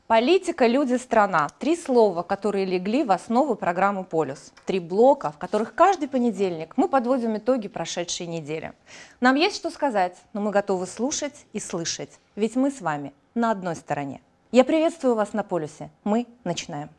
Политика, люди, страна. Три слова, которые легли в основу программы «Полюс». Три блока, в которых каждый понедельник мы подводим итоги прошедшей недели. Нам есть что сказать, но мы готовы слушать и слышать, ведь мы с вами на одной стороне. Я приветствую вас на «Полюсе». Мы начинаем.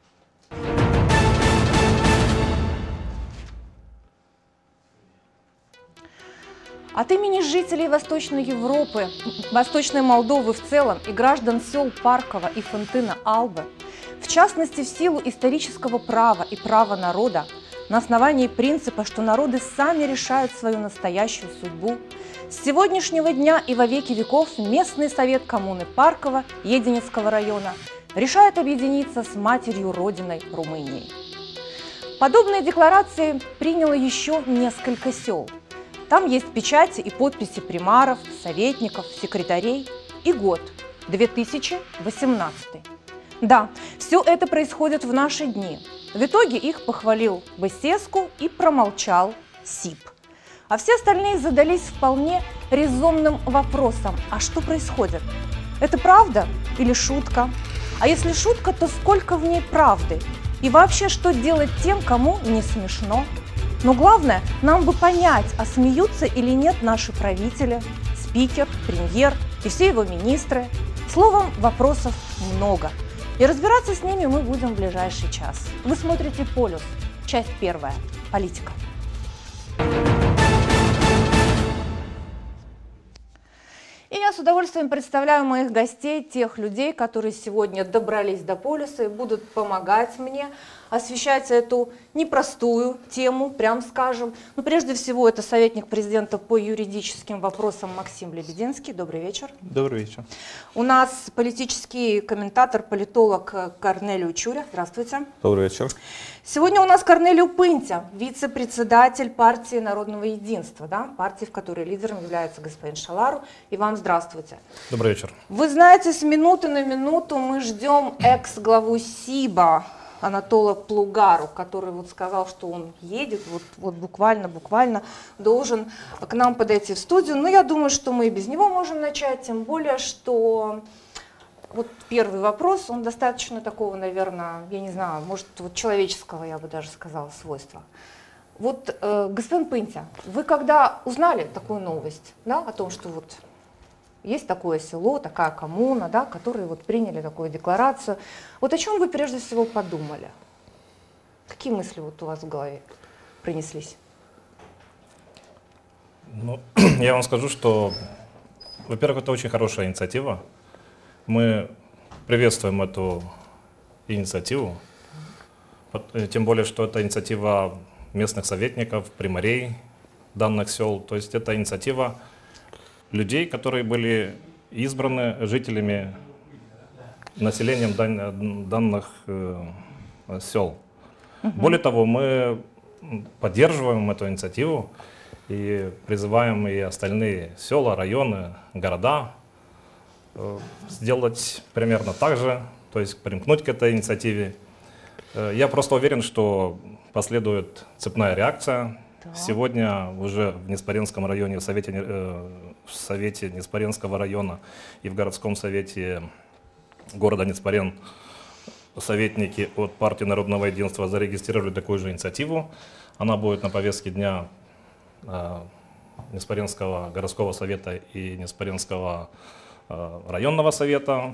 От имени жителей Восточной Европы, Восточной Молдовы в целом и граждан сел Паркова и Фонтына-Албы, в частности в силу исторического права и права народа, на основании принципа, что народы сами решают свою настоящую судьбу, с сегодняшнего дня и во веки веков местный совет коммуны Паркова Единецкого района решает объединиться с матерью Родиной Румынией. Подобные декларации приняло еще несколько сел. Там есть печати и подписи примаров, советников, секретарей и год 2018. Да, все это происходит в наши дни. В итоге их похвалил Басеску и промолчал СИП. А все остальные задались вполне резонным вопросом: а что происходит? Это правда или шутка? А если шутка, то сколько в ней правды? И вообще, что делать тем, кому не смешно? Но главное, нам бы понять, а смеются или нет наши правители, спикер, премьер и все его министры. Словом, вопросов много. И разбираться с ними мы будем в ближайший час. Вы смотрите «Полюс», часть первая. Политика. И я с удовольствием представляю моих гостей, тех людей, которые сегодня добрались до «Полюса и будут помогать мне освещать эту непростую тему, прям скажем. Но прежде всего это советник президента по юридическим вопросам Максим Лебединский. Добрый вечер. Добрый вечер. У нас политический комментатор, политолог Корнелио Чуря. Здравствуйте. Добрый вечер. Сегодня у нас Корнелио Пынтя, вице-председатель партии Народного единства, да? Партии, в которой лидером является господин Шалару. И вам здравствуйте. Добрый вечер. Вы знаете, с минуты на минуту мы ждем экс-главу СИБа Анатола Плугару, который вот сказал, что он едет, вот буквально должен к нам подойти в студию. Но я думаю, что мы и без него можем начать, тем более, что вот первый вопрос, он достаточно такого, наверное, я не знаю, может, вот человеческого, я бы даже сказала, свойства. Вот, господин Пынтя, вы когда узнали такую новость, да, о том, что вот есть такое село, такая коммуна, да, которые вот приняли такую декларацию. Вот о чем вы прежде всего подумали? Какие мысли вот у вас в голове принеслись? Ну, я вам скажу, что, во-первых, это очень хорошая инициатива. Мы приветствуем эту инициативу, тем более, что это инициатива местных советников, примарей данных сел. То есть это инициатива людей, которые были избраны жителями, населением данных сел. Более того, мы поддерживаем эту инициативу и призываем и остальные села, районы, города сделать примерно так же, то есть примкнуть к этой инициативе. Я просто уверен, что последует цепная реакция. Да. Сегодня уже в Неспаренском районе, в совете Неспаренского района и в городском совете города Неспарен советники от партии Народного единства зарегистрировали такую же инициативу. Она будет на повестке дня Неспаренского городского совета и Неспаренского районного совета.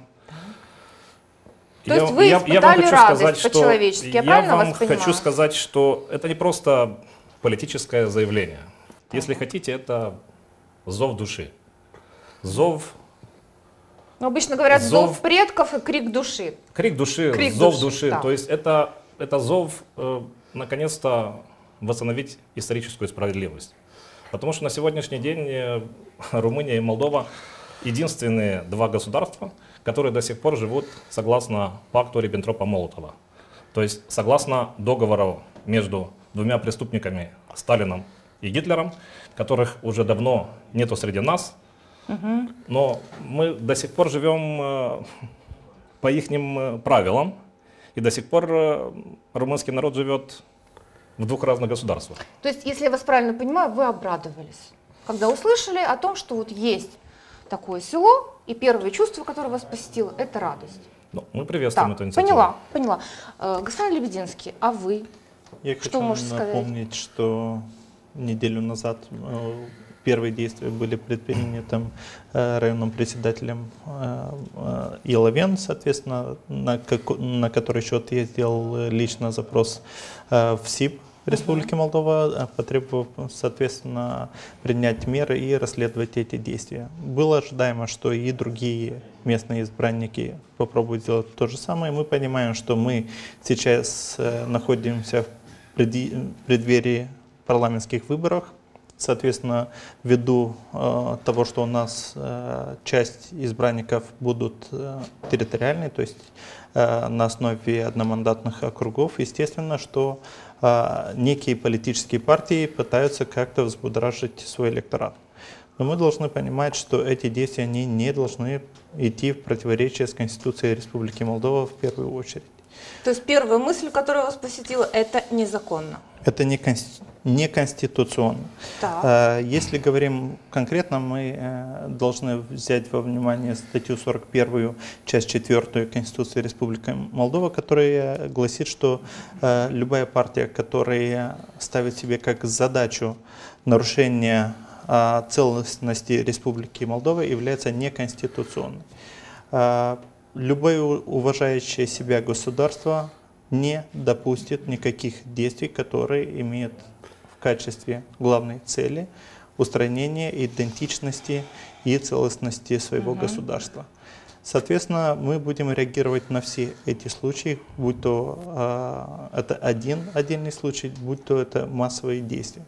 То есть вы испытали радость по-человечески, я правильно вас понимаю? Я вам хочу сказать, что это не просто политическое заявление. Если хотите, это зов души. Зов. Но обычно говорят зов предков и крик души. Крик души, крик зов души. Да. То есть это зов наконец-то восстановить историческую справедливость. Потому что на сегодняшний день Румыния и Молдова единственные два государства, которые до сих пор живут согласно пакту Риббентропа-Молотова. То есть согласно договору между двумя преступниками, Сталином и Гитлером, которых уже давно нету среди нас, но мы до сих пор живем по ихним правилам, и до сих пор румынский народ живет в двух разных государствах. То есть, если я вас правильно понимаю, вы обрадовались, когда услышали о том, что вот есть такое село, и первое чувство, которое вас посетило, это радость. Ну, мы приветствуем Так, эту инициативу. поняла. Господин Лебединский, а вы? Я Что хочу можете сказать? напомнить, что неделю назад первые действия были предприняты районным председателем Еловен, соответственно, на который счет я сделал лично запрос в СИП Республики Молдова, потребовав, соответственно, принять меры и расследовать эти действия. Было ожидаемо, что и другие местные избранники попробуют сделать то же самое. Мы понимаем, что мы сейчас находимся в преддверии парламентских выборов. Соответственно, ввиду того, что у нас часть избранников будут территориальные, то есть на основе одномандатных округов, естественно, что некие политические партии пытаются как-то взбудоражить свой электорат. Но мы должны понимать, что эти действия они не должны идти в противоречие с Конституцией Республики Молдова в первую очередь. То есть первая мысль, которая вас посетила, это незаконно. Это не конституционно. Так. Если говорим конкретно, мы должны взять во внимание статью 41, часть 4 Конституции Республики Молдова, которая гласит, что любая партия, которая ставит себе как задачу нарушение целостности Республики Молдова, является неконституционной. Любое уважающее себя государство не допустит никаких действий, которые имеют в качестве главной цели устранение идентичности и целостности своего государства. Соответственно, мы будем реагировать на все эти случаи, будь то это один отдельный случай, будь то это массовые действия.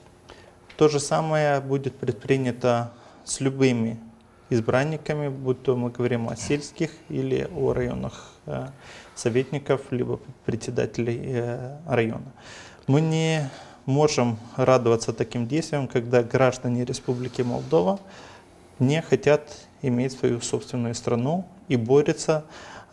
То же самое будет предпринято с любыми избранниками, будь то мы говорим о сельских или о районных советников, либо председателей района. Мы не можем радоваться таким действиям, когда граждане Республики Молдова не хотят иметь свою собственную страну и борются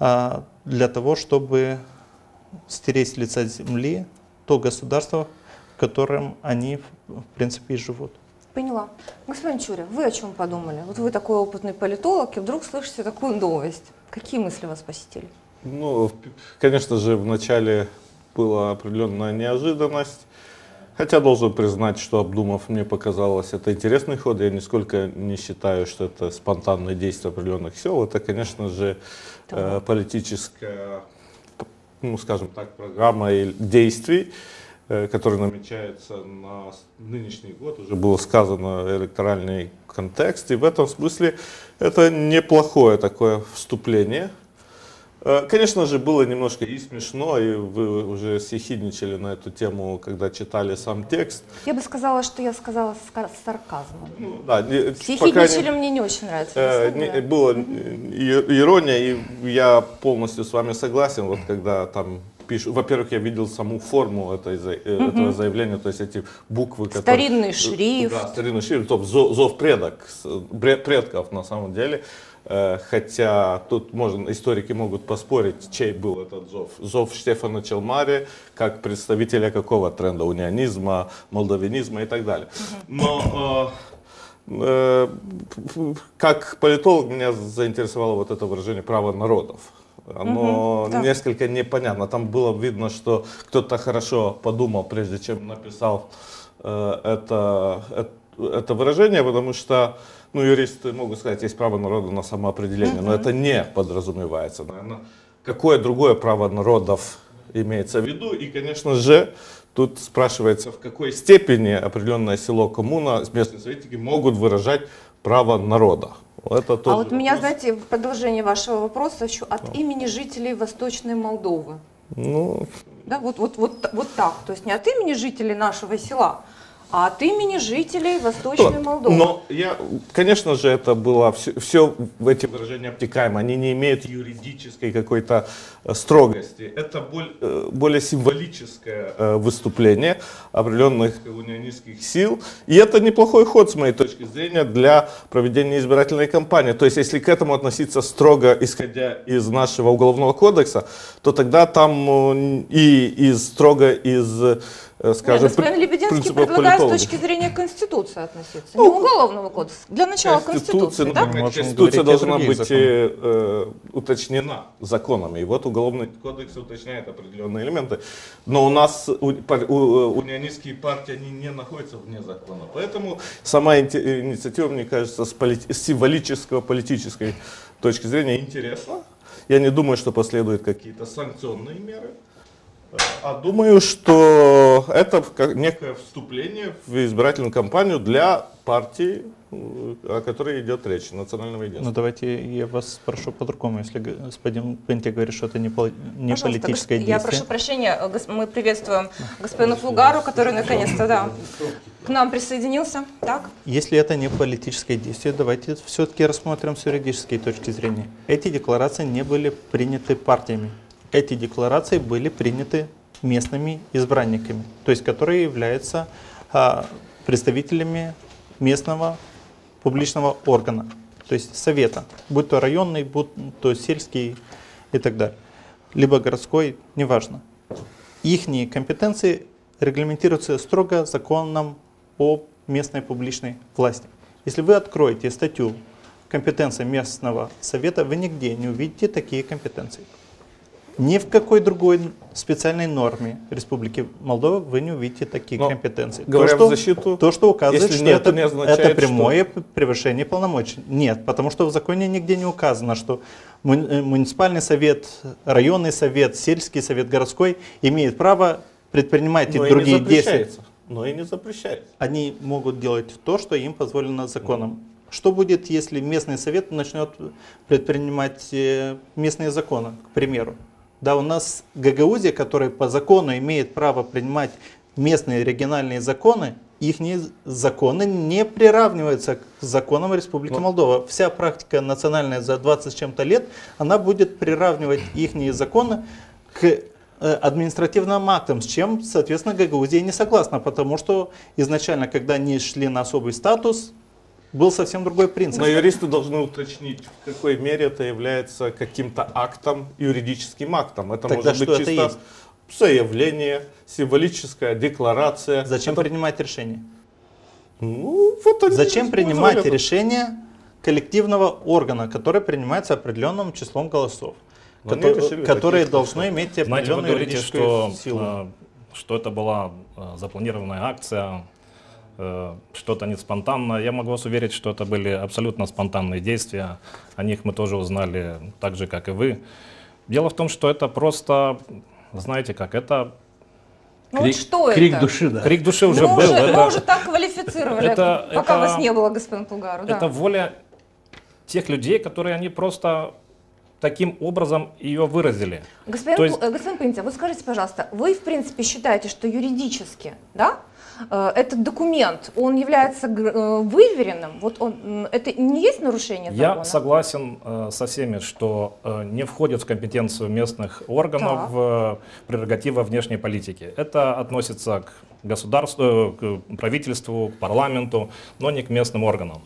для того, чтобы стереть с лица земли то государство, в котором они, в принципе, и живут. Поняла. Господин Чуря, вы о чем подумали? Вот вы такой опытный политолог, и вдруг слышите такую новость. Какие мысли вас посетили? Ну, конечно же, вначале была определенная неожиданность. Хотя должен признать, что, обдумав, мне показалось, это интересный ход. Я нисколько не считаю, что это спонтанное действие определенных сил. Это, конечно же, политическая, ну, скажем так, программа действий, который намечается на нынешний год, уже было сказано, электоральный контекст, и в этом смысле это неплохое такое вступление. Конечно же, было немножко и смешно, и вы уже съехидничали на эту тему, когда читали сам текст. Я бы сказала, что я сказала с сарказмом. Ну, да, Съехидничали мне не очень нравится. Была ирония, и я полностью с вами согласен, вот когда там пишут. Во-первых, я видел саму форму этого заявления, то есть эти буквы, которые... Старинный шрифт. Да, старинный шрифт, зов предков на самом деле. Хотя тут историки могут поспорить, чей был этот зов. Зов Штефана Челмари, как представителя какого тренда, унионизма, молдавинизма и так далее. Но как политолог меня заинтересовало вот это выражение «право народов». Оно несколько непонятно. Там было видно, что кто-то хорошо подумал, прежде чем написал это выражение, потому что юристы могут сказать, есть право народа на самоопределение, но это не подразумевается. Наверное, какое другое право народов имеется в виду? И, конечно же, тут спрашивается, в какой степени определенное село, коммуна, местные советники могут выражать право народа. Это а вот меня, знаете, в продолжение вашего вопроса еще от имени жителей Восточной Молдовы. Ну, да, вот так. То есть не от имени жителей нашего села, а от имени жителей Восточной Молдовы. Но конечно же, это было все в эти выражения обтекаемо. Они не имеют юридической какой-то строгости. Это более символическое выступление определенных унионистских сил. И это неплохой ход, с моей точки зрения, для проведения избирательной кампании. То есть, если к этому относиться строго, исходя из нашего уголовного кодекса, то тогда там строго из скажем, господин Лебединский принципов предлагает политолога. с точки зрения Конституции относиться, не Уголовного кодекса. Для начала Конституции, ну, да? говорить Конституция о должна других быть уточнена законами. И вот Уголовный кодекс уточняет определенные элементы. Но у нас унионистские партии, они не находятся вне закона. Поэтому сама инициатива, мне кажется, с символического политической точки зрения интересна. Я не думаю, что последуют какие-то санкционные меры. А думаю, что это как некое вступление в избирательную кампанию для партии, о которой идет речь, национального единства. Ну давайте я вас спрошу по-другому, если господин Пенти говорит, что это не политическое действие. Я прошу прощения, мы приветствуем господина Плугару, который наконец-то к нам присоединился. Так? Если это не политическое действие, давайте все-таки рассмотрим с юридической точки зрения. Эти декларации не были приняты партиями. Эти декларации были приняты местными избранниками, то есть которые являются представителями местного публичного органа, то есть совета, будь то районный, будь то сельский и так далее, либо городской, неважно. Ихние компетенции регламентируются строго законом о местной публичной власти. Если вы откроете статью «Компетенция местного совета», вы нигде не увидите такие компетенции. Ни в какой другой специальной норме Республики Молдова вы не увидите такие компетенции. Говоря в защиту, то, что указывает, что это не означает, это прямое превышение полномочий. Нет, потому что в законе нигде не указано, что муниципальный совет, районный совет, сельский совет, городской имеет право предпринимать и другие действия. Но и не запрещается. Они могут делать то, что им позволено законом. Что будет, если местный совет начнет предпринимать местные законы, к примеру? Да, у нас Гагаузия, которая по закону имеет право принимать местные региональные законы, их законы не приравниваются к законам Республики Молдова. Вся практика национальная за 20 с чем-то лет, она будет приравнивать их законы к административным актам, с чем, соответственно, Гагаузия не согласна, потому что изначально, когда они шли на особый статус, был совсем другой принцип. Но юристы должны уточнить, в какой мере это является каким-то актом, юридическим актом. Это Тогда может быть чисто есть? заявление, символическая декларация. Зачем принимать решение? Ну, вот они Зачем принимать это. решение коллективного органа, которое принимается определенным числом голосов, Но они решили которые таких должны иметь Знаете, вы определенную говорите, юридическую силу? что это была запланированная акция, что-то не спонтанно. Я могу вас уверить, что это были абсолютно спонтанные действия. О них мы тоже узнали так же, как и вы. Дело в том, что это просто, знаете как, это Ну вот что крик это? души, да. крик души уже Мы был. мы уже так квалифицировали, пока это- вас не было, господин Плугару. Да. Это воля тех людей, которые они просто таким образом ее выразили. То есть- Господин Пынтя, вот скажите, пожалуйста, вы в принципе считаете, что юридически, да, этот документ, он является выверенным? Вот это не есть нарушение закона? Я согласен со всеми, что не входит в компетенцию местных органов прерогатива внешней политики. Это относится к государству, к правительству, к парламенту, но не к местным органам.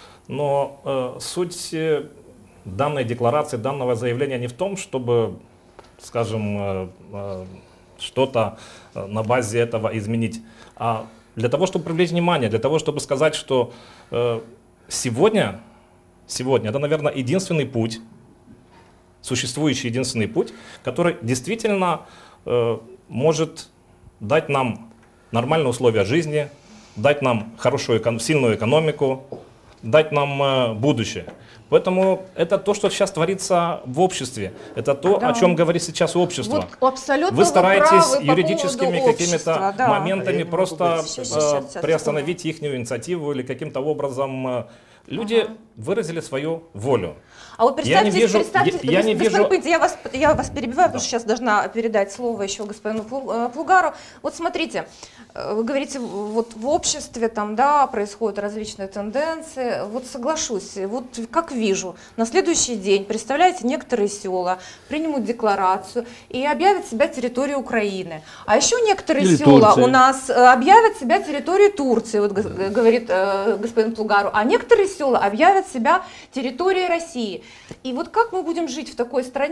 Но суть данной декларации, данного заявления не в том, чтобы, скажем, что-то на базе этого изменить, а для того, чтобы привлечь внимание, для того, чтобы сказать, что сегодня это, наверное, единственный путь, существующий единственный путь, который действительно может дать нам нормальные условия жизни, дать нам хорошую, сильную экономику, дать нам будущее. Поэтому это то, что сейчас творится в обществе. Это то, о чем говорит сейчас общество. Вот абсолютно вы стараетесь правы по юридическими поводу какими-то общества, да. моментами просто Сейчас, приостановить их инициативу или каким-то образом. Люди выразили свою волю. А вот Я не представьте, вижу- я не господин вижу- Пынтя, я вас перебиваю, потому что сейчас должна передать слово еще господину Плугару. Вот смотрите, вы говорите, вот в обществе там, да, происходят различные тенденции. Вот соглашусь, вот как вижу, на следующий день, представляете, некоторые села примут декларацию и объявят себя территорией Украины. А еще некоторые Или села Турции. у нас объявят себя территорией Турции, вот говорит господин Плугару, а некоторые села объявят себя территорией России. И вот как мы будем жить в такой стране,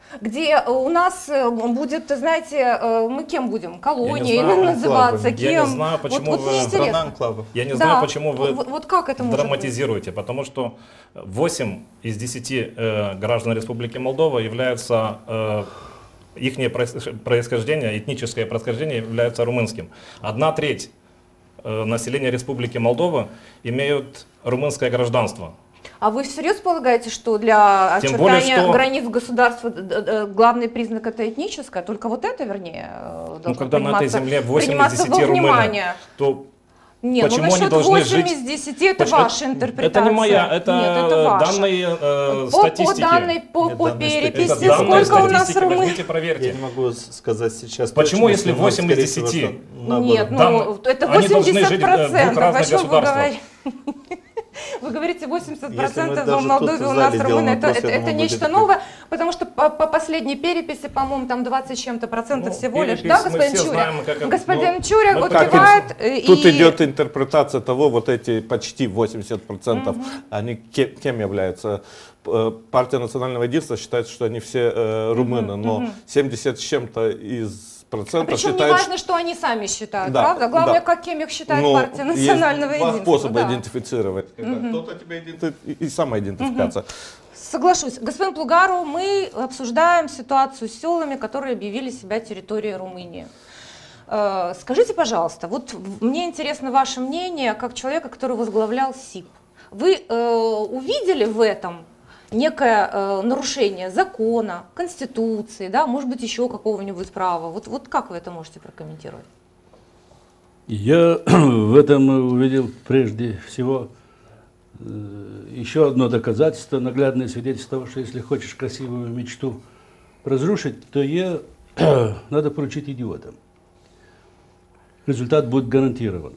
Где у нас будет, знаете, мы кем будем? Колонией знаю, называться, кем? Я не знаю, почему вот вы- мне интересно. Страна анклавов. Я не Да. знаю, почему вы Вот как это может быть? драматизируете, потому что 8 из 10 граждан Республики Молдова являются, их происхождение, этническое происхождение является румынским. 1/3 населения Республики Молдова имеют румынское гражданство. А вы всерьез полагаете, что для Тем очертания более, что- границ государства главный признак это этническое? Только вот это, вернее, Ну, должно когда на этой приниматься- земле 8 из приниматься 10 во румыны, внимание? то Нет, почему ну они насчет должны 8 жить? из 10 это Почему- ваша интерпретация. Это не моя, это, Нет, это ваша. данные По статистики. данной, по Нет, данные переписи, статистики. Это данные сколько у нас статистики, румын? возьмите, Я проверьте. не могу сказать сейчас. Почему, точно, если но, 8 из скорее 10? всего, что наоборот. Нет, ну Данные- это они должны 80%. жить в двух разных О чем вы государствах. говорите? Вы говорите 80% в даже Молдове тут в у нас зале румыны. делаем Это, опрос, я это думаю, нечто будет новое, потому что по последней переписи, по-моему, там 20 с чем-то процентов Ну, всего лишь. перепись Да, мы господин все Чуря? знаем, как это- Господин ну, Чуря мы вот как кивает. Тут и- идет интерпретация того, вот эти почти 80%, они кем являются? Партия национального единства считает, что они все румыны, но 70 с чем-то из процентов Причем не считают, важно, что они сами считают, Да, правда? Главное, да. каким их считает ну, партия национального есть два единства. способа да. идентифицировать. Когда кто-то тебя и самоидентификация. Соглашусь. Господин Плугару, мы обсуждаем ситуацию с селами, которые объявили себя территорией Румынии. Скажите, пожалуйста, вот мне интересно ваше мнение, как человека, который возглавлял СИП. Вы увидели в этом некое нарушение закона, конституции, да, может быть, еще какого-нибудь права? Вот как вы это можете прокомментировать? Я в этом увидел прежде всего еще одно доказательство, наглядное свидетельство того, что если хочешь красивую мечту разрушить, то ее надо поручить идиотам. Результат будет гарантирован.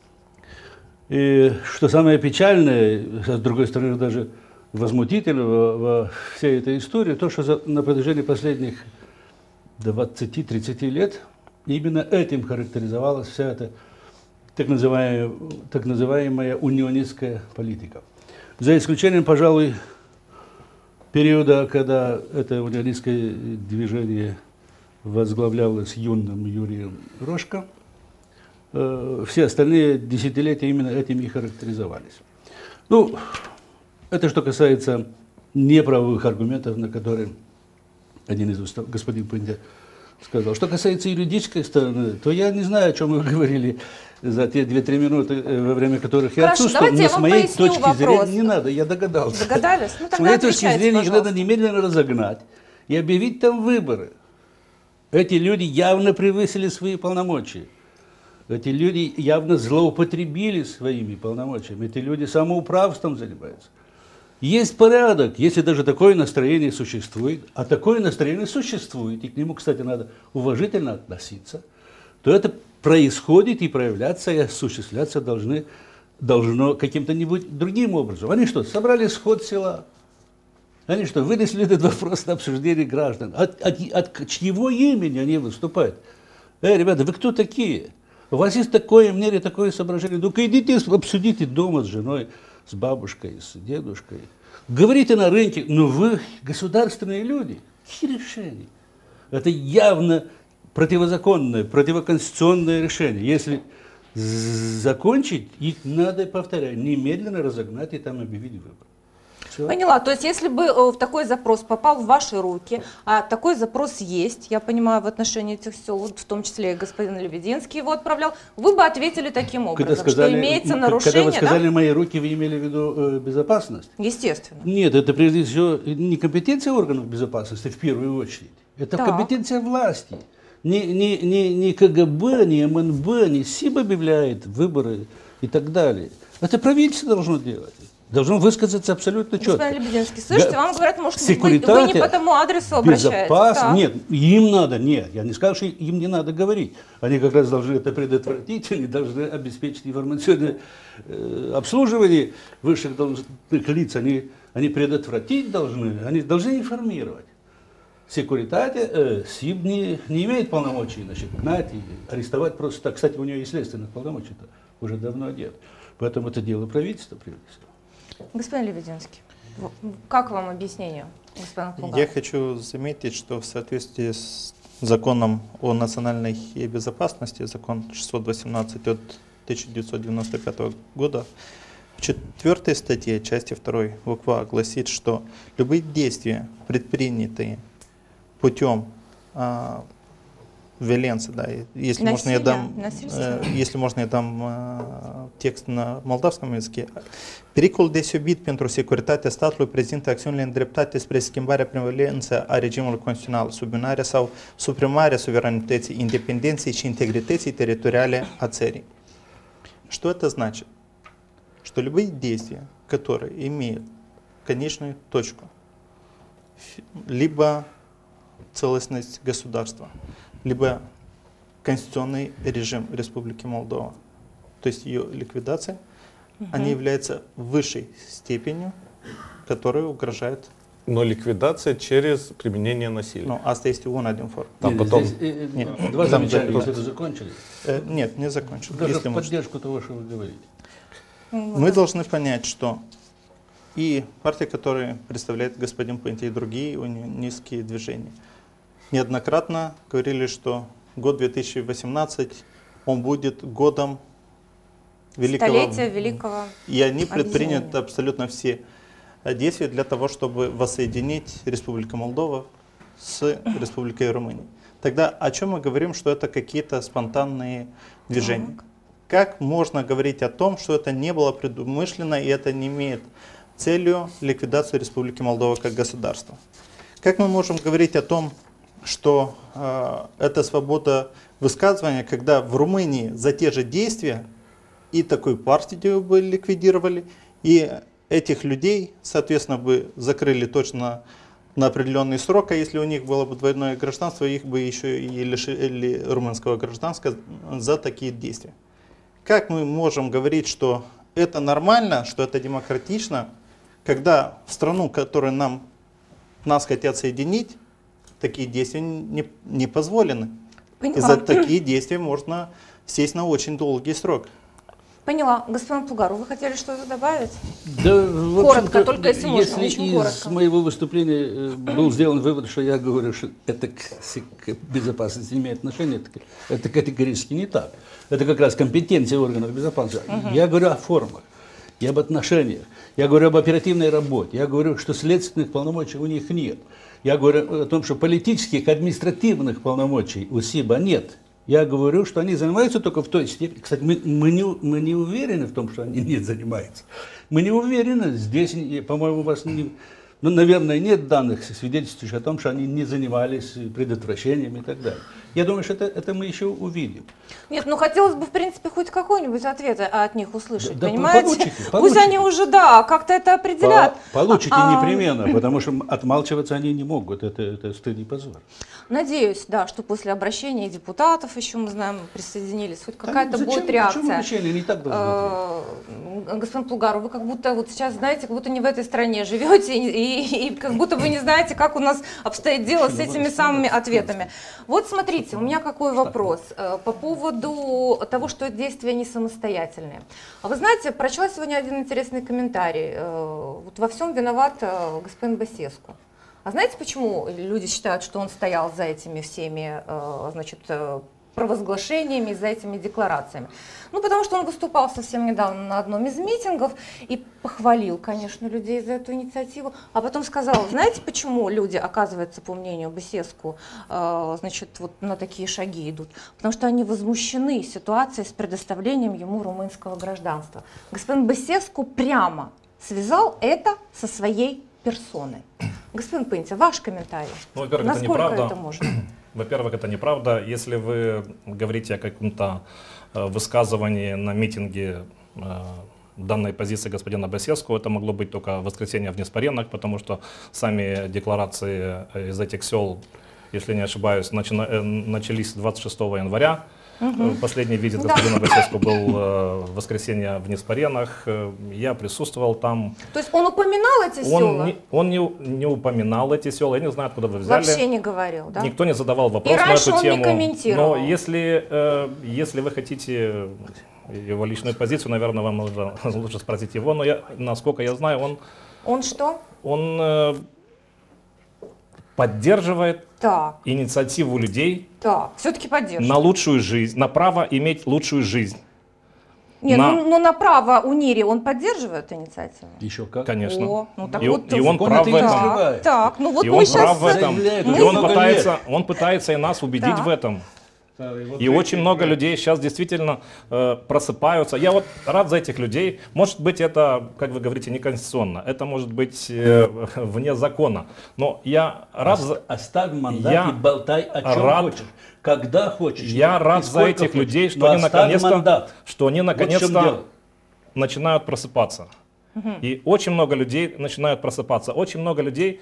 И что самое печальное, а с другой стороны даже возмутительного во всей этой истории, то, что на протяжении последних 20-30 лет именно этим характеризовалась вся эта так называемая унионистская политика. За исключением, пожалуй, периода, когда это унионистское движение возглавлялось юным Юрием Рожко, все остальные десятилетия именно этим и характеризовались. Ну, это что касается неправовых аргументов, на которые один из господин Пындя сказал. Что касается юридической стороны, то я не знаю, о чем вы говорили за те 2-3 минуты, во время которых я Хорошо, отсутствовал, давайте но я с вам моей поясню точки вопрос. зрения не надо, я догадался. Догадались? Ну, С тогда моей точки отвечайте, зрения, их надо пожалуйста. немедленно разогнать и объявить там выборы. Эти люди явно превысили свои полномочия. Эти люди явно злоупотребили своими полномочиями. Эти люди самоуправством занимаются. Есть порядок, если даже такое настроение существует, а такое настроение существует, и к нему, кстати, надо уважительно относиться, то это происходит и проявляться, и осуществляться должно каким-то другим образом. Они что, собрали сход села? Они что, вынесли этот вопрос на обсуждение граждан? От чьего имени они выступают? Ребята, вы кто такие? У вас есть такое мнение, такое соображение? Ну-ка идите, обсудите дома с женой, с бабушкой, с дедушкой. Говорите на рынке, но вы государственные люди. Какие решения? Это явно противозаконное, противоконституционное решение. Если закончить, их надо, повторяю, немедленно разогнать и там объявить выбор. Все. Поняла. То есть, если бы такой запрос попал в ваши руки, а такой запрос есть, я понимаю, в отношении этих сел, вот в том числе и господин Лебединский его отправлял, вы бы ответили таким образом, что имеется нарушение, когда вы сказали да? «мои руки», вы имели в виду безопасность? Естественно. Нет, это прежде всего не компетенция органов безопасности в первую очередь. Это Так. компетенция власти. Не КГБ, не МНБ, не СИБ объявляет выборы и так далее. Это правительство должно делать. Должно высказаться абсолютно четко. Господин Лебединский, слышите, вам говорят, может, вы не Секуритате, по тому адресу обращаетесь. Так. Нет, им надо, нет, я не сказал, что им не надо говорить. Они как раз должны это предотвратить, они должны обеспечить информационное обслуживание высших должностных лиц, они предотвратить должны, они должны информировать. Секуритате СИБ не имеет полномочий, значит, гнать и арестовать просто так. Кстати, у нее и следственных полномочий уже давно нет. Поэтому это дело правительства, прежде всего. Господин Лебединский. Как вам объяснение, господин Плугаров? Я хочу заметить, что в соответствии с законом о национальной безопасности, закон 618 от 1995 года, в 4 статье, части 2, буква А гласит, что любые действия, предпринятые путем виоленции, да, если можно я дам, текст на молдавском языке. Pericol deosebit pentru securitatea statului prezintă acțiunile îndreptate spre schimbarea prin violență a regimului constituțional, subminarea sau suprimarea suveranității, independenței și integrității teritoriale a țării. Что это значит? Что любые действия, которые имеют конечную точку, либо целостность государства, либо конституционный режим Республики Молдова, то есть ее ликвидация, они являются высшей степенью, которая угрожает. Но ликвидация через применение насилия. Ну, asta este una din forme. Там потом... Два замечания, если это закончили. Нет, не закончил. Даже Если в можно. поддержку того, что вы говорите. Мы должны понять, что и партия, которую представляет господин Пынти, и другие унионистские движения, неоднократно говорили, что год 2018, он будет годом великого... Столетия великого. И они предприняты абсолютно все действия для того, чтобы воссоединить Республику Молдова с Республикой Румыния. Тогда о чем мы говорим, что это какие-то спонтанные движения? Как можно говорить о том, что это не было предумышленно и это не имеет целью ликвидацию Республики Молдова как государства? Как мы можем говорить о том, что это свобода высказывания, когда в Румынии за те же действия и такую партию бы ликвидировали, и этих людей, соответственно, бы закрыли точно на определенный срок, а если у них было бы двойное гражданство, их бы еще и лишили румынского гражданства за такие действия. Как мы можем говорить, что это нормально, что это демократично, когда в страну, которую нас хотят соединить, такие действия не позволены? И за такие действия можно сесть на очень долгий срок. Поняла. Господин Плугаров, вы хотели что-то добавить? Да, в коротко, только если можно, если очень из коротко. моего выступления был сделан вывод, что я говорю, что это к безопасности не имеет отношения, это категорически не так. Это как раз компетенция органов безопасности. Я говорю о формах, я об отношениях, я говорю об оперативной работе, я говорю, что следственных полномочий у них нет. Я говорю о том, что политических, административных полномочий у СИБа нет. Я говорю, что они занимаются только в той степени. Кстати, мы не уверены в том, что они не занимаются. Мы не уверены. Здесь, по-моему, у вас, наверное, нет данных, свидетельствующих о том, что они не занимались предотвращением и так далее. Я думаю, что это мы еще увидим. Нет, ну хотелось бы, в принципе, хоть какой-нибудь ответ от них услышать, Да, понимаете? получите. Пусть они уже, да, как-то это определят. Получите непременно, потому что отмалчиваться они не могут. Это стыд и позор. Надеюсь, да, что после обращения депутатов, еще мы знаем, присоединились, хоть какая-то будет реакция. Почему обращение не так должно быть? Господин Плугаров, вы как будто вот сейчас, знаете, как будто не в этой стране живете, и как будто вы не знаете, как у нас обстоит дело с этими самыми ответами. Вот смотрите, у меня какой вопрос по поводу того, что действия не самостоятельные. А вы знаете, прочла сегодня один интересный комментарий. Вот во всем виноват господин Басеску. А знаете, почему люди считают, что он стоял за этими всеми, значит, провозглашениями, за этими декларациями? Ну, потому что он выступал совсем недавно на одном из митингов и похвалил, конечно, людей за эту инициативу, а потом сказал, знаете, почему люди, оказывается, по мнению Басеску, значит, вот на такие шаги идут? Потому что они возмущены ситуацией с предоставлением ему румынского гражданства. Господин Басеску прямо связал это со своей персоной. Господин Пынти, ваш комментарий. Ну, во-первых, насколько это неправда. это можно? Во-первых, это неправда. Если вы говорите о каком-то высказывании на митинге данной позиции господина Басеску, это могло быть только воскресенье в Неспаренах, потому что сами декларации из этих сел, если не ошибаюсь, начались 26 января. Последний визит господина Басеску был в воскресенье в Неспаренах. Я присутствовал там. То есть он упоминал эти села? Он не упоминал эти села. Я не знаю, откуда вы взяли. Вообще не говорил, да? Никто не задавал вопрос на раньше эту он не тему. комментировал. Но если вы хотите его личную позицию, наверное, вам нужно лучше спросить его. Но насколько я знаю, он Он что? Он поддерживает Так, инициативу людей так, все-таки поддерживает. на лучшую жизнь, на право иметь лучшую жизнь. Не, на- ну на право УНИРе он поддерживает инициативу? Еще как. Конечно. О, ну так И, вот, и он закон прав это в и этом. скрывает. Так, ну вот И мы он сейчас... прав в этом. заявляет И уже он много он пытается и нас убедить Да. в этом. И очень много людей сейчас действительно просыпаются. Я вот рад за этих людей. Может быть, это, как вы говорите, неконституционно. Это может быть вне закона. Но я рад за... Оставь мандат Я и болтай о чем рад- хочешь. Когда хочешь. Я и рад за сколько этих хочешь. людей, что Но они оставь наконец-то, мандат. что они Вот в чем наконец-то дело. начинают просыпаться. И очень много людей начинают просыпаться. Очень много людей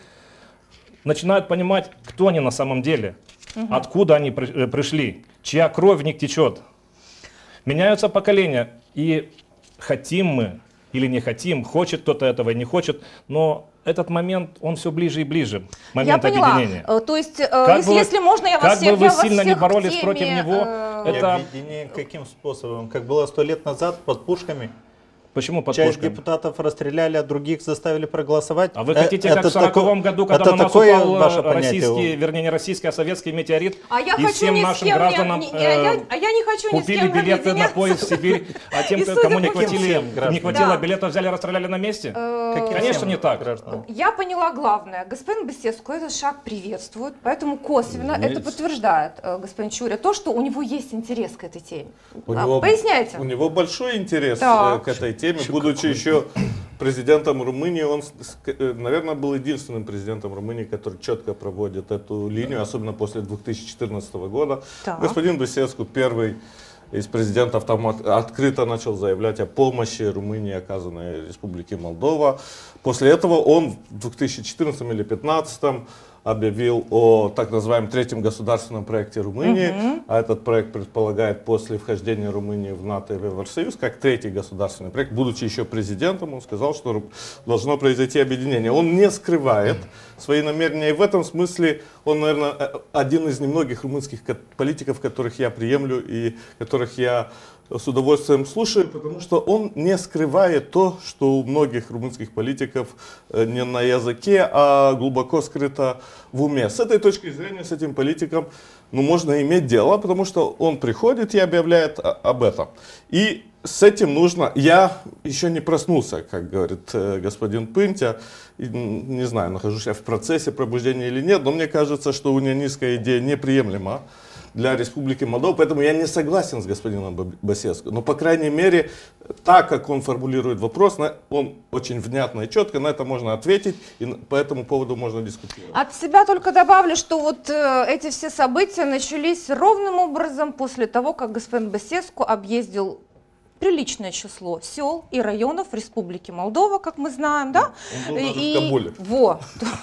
начинают понимать, кто они на самом деле, откуда они пришли, чья кровь в них течет. Меняются поколения. И хотим мы или не хотим, хочет кто-то этого и не хочет, но этот момент, он все ближе и ближе. Момент Я поняла. объединения. То есть, Как бы вы- если можно, я вас как всех... бы вы я вас сильно не всех к боролись теме, против него, И это- объединение каким способом? Как было 100 лет назад под пушками? Почему под Часть пушками? депутатов расстреляли, а других заставили проголосовать. А вы хотите, как в Это 40-м году, когда это на нас такое упал ваше понятие? российский, вернее не российский, а советский метеорит, А я и хочу всем ни с нашим кем гражданам я не хочу ни с купили кем билеты на объединяться. поезд в Сибирь, а тем, И судя кому не по всему- хватило, гражданам. не хватило Да. билетов, взяли, расстреляли на месте? Каким Конечно, всем не так. гражданам? Я поняла главное. Господин Бесеску этот шаг приветствует, поэтому косвенно это Разумеется. подтверждает господин Чуря то, что у него есть интерес к этой теме. У него- Поясняйте. У него большой интерес Так. к этой теме, будучи еще президентом Румынии, он, наверное, был единственным президентом Румынии, который четко проводит эту линию, особенно после 2014 года. Так. Господин Басеску первый из президентов там открыто начал заявлять о помощи Румынии, оказанной Республике Молдова. После этого он в 2014 или 2015 объявил о так называемом третьем государственном проекте Румынии, а этот проект предполагает после вхождения Румынии в НАТО и в Евросоюз, как третий государственный проект, будучи еще президентом, он сказал, что должно произойти объединение. Он не скрывает свои намерения, и в этом смысле он, наверное, один из немногих румынских политиков, которых я приемлю и которых я с удовольствием слушаю, потому что он не скрывает то, что у многих румынских политиков не на языке, а глубоко скрыто в уме. С этой точки зрения, с этим политиком, можно иметь дело, потому что он приходит и объявляет об этом. И с этим нужно... Я еще не проснулся, как говорит господин Пынтя. И, не знаю, нахожусь я в процессе пробуждения или нет, но мне кажется, что унионистская идея неприемлема для Республики Молдова, поэтому я не согласен с господином Басеску. Но, по крайней мере, так как он формулирует вопрос, он очень внятно и четко, на это можно ответить, и по этому поводу можно дискутировать. От себя только добавлю, что вот эти все события начались ровным образом после того, как господин Басеску объездил приличное число сел и районов Республики Молдова, как мы знаем, да? Он был даже в Кабуле. Вот.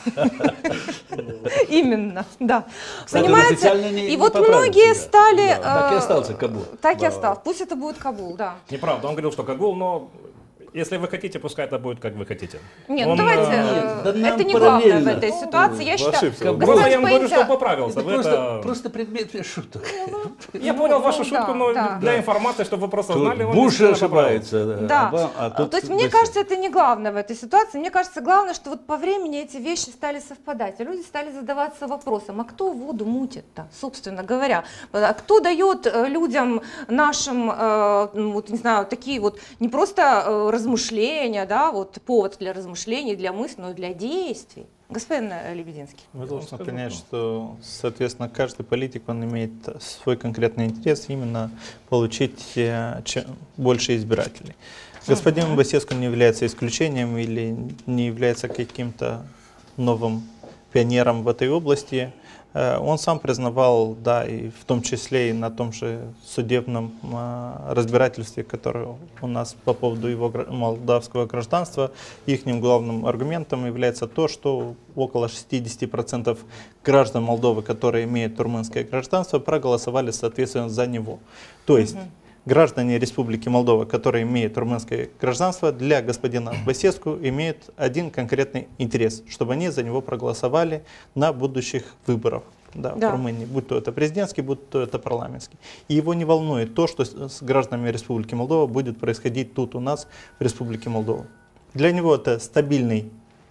Именно, да. Кстати, он Понимаете? официально не И вот поправил многие себя. стали... Так и остался Кабул. Так и остался. Пусть это будет Кабул, да. Неправда, он говорил, что Кабул, но если вы хотите, пускай это будет, как вы хотите. Нет, Он, давайте, да нам это не главное в параллельно. этой ситуации. Я Вы считаю, ошибся. господин Просто я вам говорю, Пынтя- что он поправился. Это Вы просто предмет шуток. Я понял вашу Ну, шутку, да, но да. для информации, чтобы вы просто Тут знали, он Буш действительно поправился. ошибается. Да, а вам- а тут то есть мне Басеску. кажется, это не главное в этой ситуации. Мне кажется, главное, что вот по времени эти вещи стали совпадать. И люди стали задаваться вопросом, а кто воду мутит-то, собственно говоря? А кто дает людям нашим, вот, не знаю, такие вот не просто размышления, да, вот повод для размышлений, для мыслей, но и для действий? Господин Лебединский. Вы должны понять, что, соответственно, каждый политик, он имеет свой конкретный интерес, именно получить больше избирателей. Господин Басеску не является исключением или не является каким-то новым пионером в этой области. Он сам признавал, да, и в том числе и на том же судебном разбирательстве, которое у нас по поводу его молдавского гражданства, их главным аргументом является то, что около 60% граждан Молдовы, которые имеют румынское гражданство, проголосовали соответственно за него. То есть граждане Республики Молдова, которые имеют румынское гражданство, для господина Басеску имеют один конкретный интерес, чтобы они за него проголосовали на будущих выборах в Румынии, будь то это президентский, будь то это парламентский. И его не волнует то, что с гражданами Республики Молдова будет происходить тут у нас в Республике Молдова. Для него это стабильный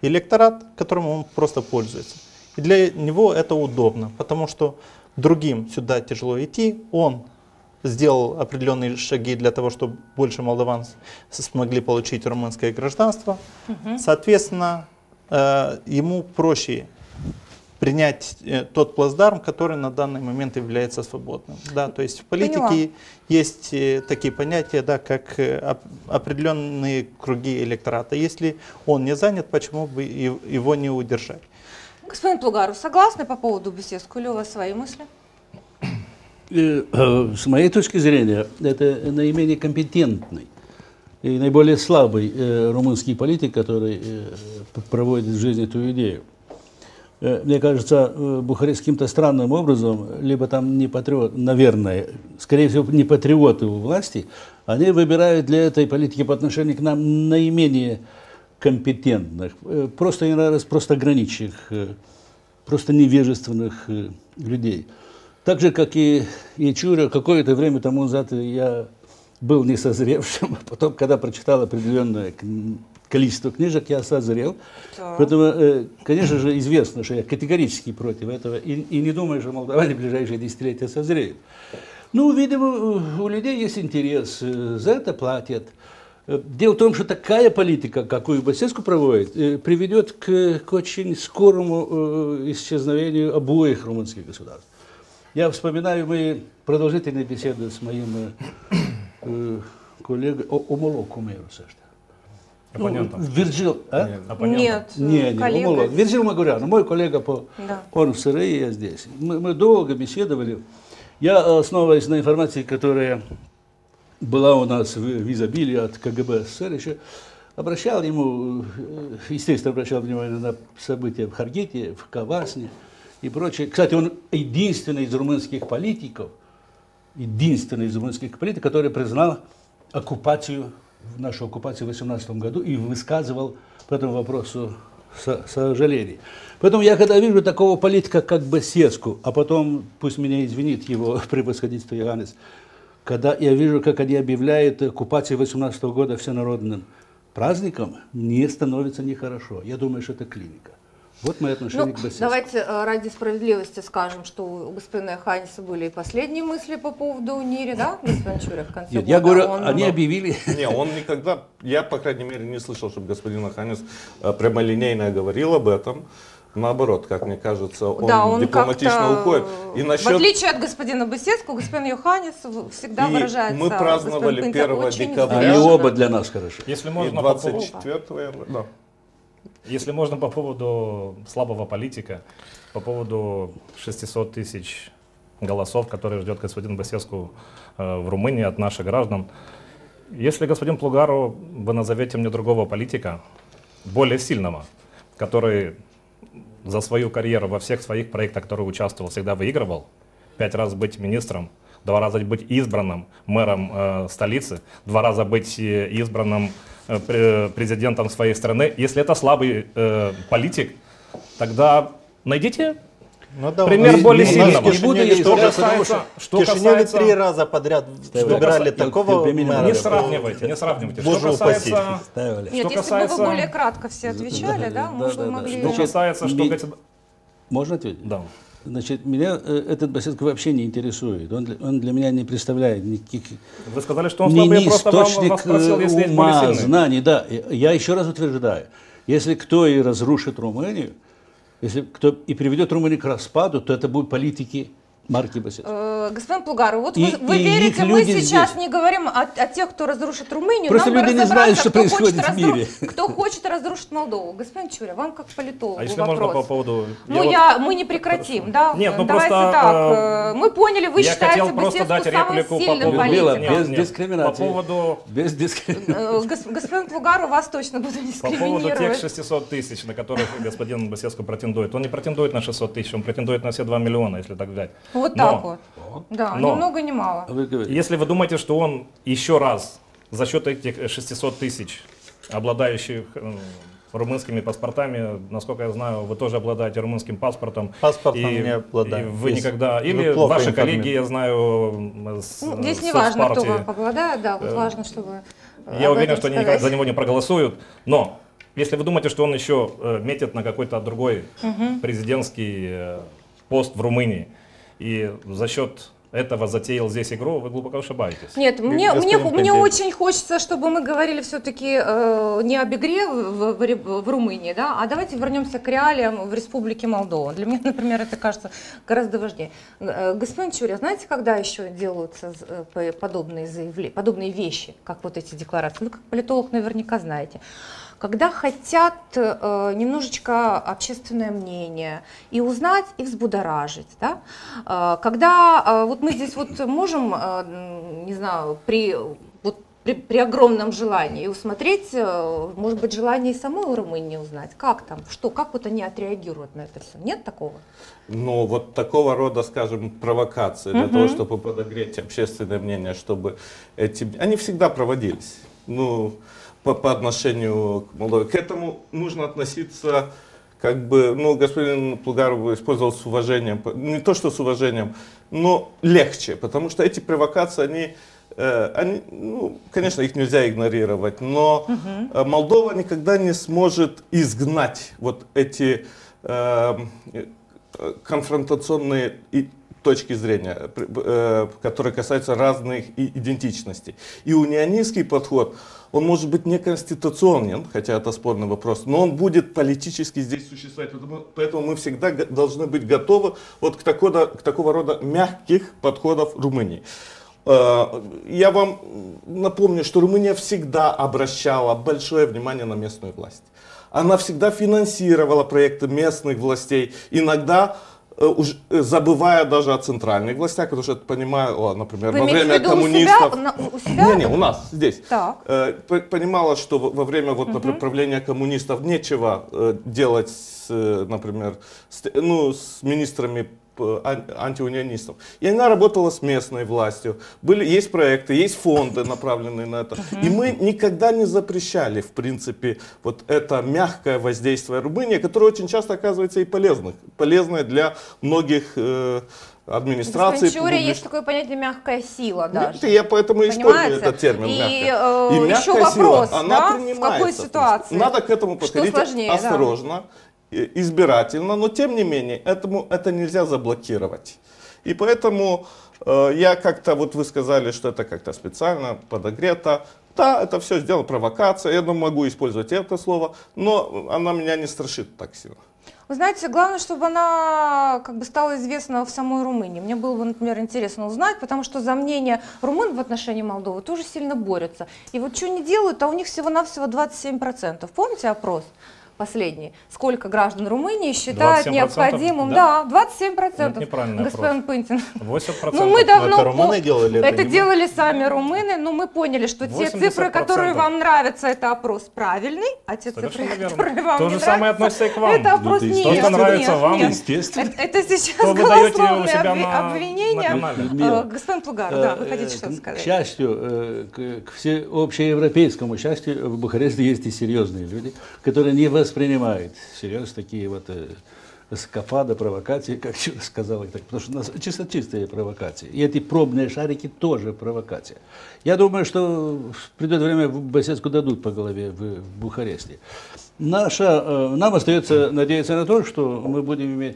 электорат, которым он просто пользуется. И для него это удобно, потому что другим сюда тяжело идти, он сделал определенные шаги для того, чтобы больше молдаван смогли получить румынское гражданство. Соответственно, ему проще принять тот плацдарм, который на данный момент является свободным. Да, то есть в политике есть такие понятия, да, как определенные круги электората. Если он не занят, почему бы его не удержать? Господин Плугаров, согласны по поводу Басеску или у вас свои мысли? С моей точки зрения, это наименее компетентный и наиболее слабый румынский политик, который проводит в жизни эту идею. Мне кажется, Бухарест каким-то странным образом, либо там не патриот, наверное, скорее всего, не патриоты у власти, они выбирают для этой политики по отношению к нам наименее компетентных, просто иной раз просто граничных, просто невежественных людей. Так же, как и Чуря, какое-то время тому назад я был несозревшим, а потом, когда прочитал определенное количество книжек, я созрел. Да. Поэтому, конечно же, известно, что я категорически против этого и не думаю, что молдаване в ближайшие десятилетия созреют. Ну, видимо, у людей есть интерес, за это платят. Дело в том, что такая политика, какую Басеску проводит, приведет к очень скорому исчезновению обоих румынских государств. Я вспоминаю мои продолжительные беседы с моим коллегой, омологом, Оппонентом. Вирджил, Нет, омолог. Вирджил Магурян, мой коллега, он в СРИ, я здесь. Мы долго беседовали. Я, основываясь на информации, которая была у нас в изобилии от КГБ СССР, еще обращал ему, естественно, обращал внимание на события в Харгите, в Кавасне и прочее. Кстати, он единственный из румынских политиков, который признал оккупацию, нашу оккупацию в 18 году и высказывал по этому вопросу сожаление. Поэтому я, когда вижу такого политика, как Басеску, а потом, пусть меня извинит его превосходительство Йоханнес, когда я вижу, как они объявляют оккупацию 18 года всенародным праздником, мне становится нехорошо. Я думаю, что это клиника. Вот мое отношение к Басеску. Давайте ради справедливости скажем, что у господина Йоханнеса были и последние мысли по поводу НИРи, да, господин Чуря, в конце Нет, года? я говорю, они объявили. Не, он никогда, я, по крайней мере, не слышал, чтобы господин Йоханнес прямолинейно говорил об этом. Наоборот, как мне кажется, он дипломатично уходит. И насчет... В отличие от господина Басеску, господин Йоханнес всегда выражается. Мы праздновали 1 декабря. Они оба для нас хороши. Если можно, и 24 января. Да. Если можно по поводу слабого политика, по поводу 600 тысяч голосов, которые ждет господин Басеску в Румынии от наших граждан. Если, господин Плугару, вы назовете мне другого политика, более сильного, который за свою карьеру во всех своих проектах, в которых участвовал, всегда выигрывал, 5 раз быть министром, 2 раза быть избранным мэром столицы, 2 раза быть избранным президентом своей страны. Если это слабый политик, тогда найдите пример более сильного. Что касается 3 раза подряд выбирали такого мэра. Не сравнивайте, не сравнивайте. Что касается... Нет, если бы вы более кратко все отвечали, да, мы бы могли... Что касается... Можно ответить? Да. Значит, меня этот Басеску вообще не интересует. Он для меня не представляет никаких... Вы сказали, что он слабый, я просто вас спросил, если есть более сильный. Знаний, да. Я еще раз утверждаю, если кто и разрушит Румынию, если кто и приведет Румынию к распаду, то это будут политики марки Басеску. Господин Плугаров, вот вы верите, мы сейчас здесь не говорим о тех, кто разрушит Румынию. Просто нам люди не знают, что происходит в мире. Кто хочет разрушить Молдову. Господин Чуря, вам как политологу если вопрос. Можно по поводу... Мы не прекратим, да? Нет, ну давайте просто... так, мы поняли, вы считаете Басеску самым сильным политиком. Без дискриминации. По поводу... Без дискриминации. Господин Плугаров, вас точно буду дискриминировать. По поводу тех 600 тысяч, на которых господин Басеску претендует. Он не претендует на 600 тысяч, он претендует на все 2 миллиона, если так взять. Вот так вот. Да, ни много, ни мало. Если вы думаете, что он еще раз за счет этих 600 тысяч, обладающих румынскими паспортами, насколько я знаю, вы тоже обладаете румынским паспортом. Паспортом не обладаю. Вы никогда... Или ваши коллеги, я знаю, здесь не важно, кто вам обладает, да, вот важно, чтобы... Я уверен, что они никогда за него не проголосуют, но Если вы думаете, что он еще метит на какой-то другой президентский пост в Румынии и за счет этого затеял здесь игру, вы глубоко ошибаетесь. Нет, мне очень хочется, чтобы мы говорили все-таки не об игре в Румынии, да, а давайте вернемся к реалиям в Республике Молдова. Для меня, например, это кажется гораздо важнее. Господин Чуря, знаете, когда еще делаются подобные заявления, подобные вещи, как вот эти декларации? Вы как политолог наверняка знаете. Когда хотят немножечко общественное мнение и узнать, и взбудоражить, да? Когда вот мы здесь вот можем, не знаю, при огромном желании усмотреть, может быть, желание и самой Румынии узнать, как там, что, как вот они отреагируют на это все. Нет такого? Ну, вот такого рода, скажем, провокации для того, чтобы подогреть общественное мнение, чтобы они всегда проводились. Ну, по отношению к Молдове. К этому нужно относиться, как бы, ну, господин Плугаров использовал с уважением, не то что с уважением, но легче, потому что эти провокации, ну, конечно, их нельзя игнорировать, но Молдова никогда не сможет изгнать вот эти конфронтационные точки зрения, которые касаются разных идентичностей. И унионистский подход, он может быть не конституционен, хотя это спорный вопрос, но он будет политически здесь существовать. Поэтому мы всегда должны быть готовы вот к такого рода мягких подходов Румынии. Я вам напомню, что Румыния всегда обращала большое внимание на местную власть. Она всегда финансировала проекты местных властей, иногда забывая даже о центральных властях, потому что я понимаю, например, во время коммунистов... У себя? Не, у нас, здесь. Так. Понимала, что во время, вот, например, правления коммунистов нечего делать, например, с министрами антиунионистов. И она работала с местной властью. Есть проекты, есть фонды, направленные на это. И мы никогда не запрещали, в принципе, вот это мягкое воздействие Румынии, которое очень часто оказывается и полезное для многих администрации. В Чуре есть такое понятие «мягкая сила» даже. Нет, я поэтому и использую этот термин «мягкая». И мягкая еще вопрос, сила, она да, принимается. в какой ситуации? Надо к этому подходить осторожно. Да. Избирательно, но тем не менее это нельзя заблокировать. И поэтому я как-то, вот вы сказали, что это как-то специально подогрето. Да, это все сделано провокация, я могу использовать это слово, но она меня не страшит так сильно. Вы знаете, главное, чтобы она как бы стала известна в самой Румынии. Мне было бы, например, интересно узнать, потому что за мнение румын в отношении Молдовы тоже сильно борются. И вот что они делают, а у них всего-навсего 27%. Помните опрос? Последний. Сколько граждан Румынии считают необходимым? Да, 27%. Неправильный господин Пынтин. 80%. Ну, мы давно... Это румыны делали? Это делали сами румыны, но мы поняли, что те цифры, которые вам нравятся, это опрос правильный, а те цифры, которые вам то не же самое относится и к вам. это опрос нет. То, что нравится вам, естественно. Это сейчас что вы даете у голословные себя на обвинения. канале. Господин Плугар, да, вы хотите что-то сказать? К счастью, к всеобщеевропейскому счастью, в Бухаресте есть и серьезные люди, которые не воспринимают серьезно такие вот эскапады, провокации, как сказал, потому что у нас чистые провокации. И эти пробные шарики тоже провокация. Я думаю, что придет время, Басеску дадут по голове в Бухаресте. Нам остается надеяться на то, что мы будем иметь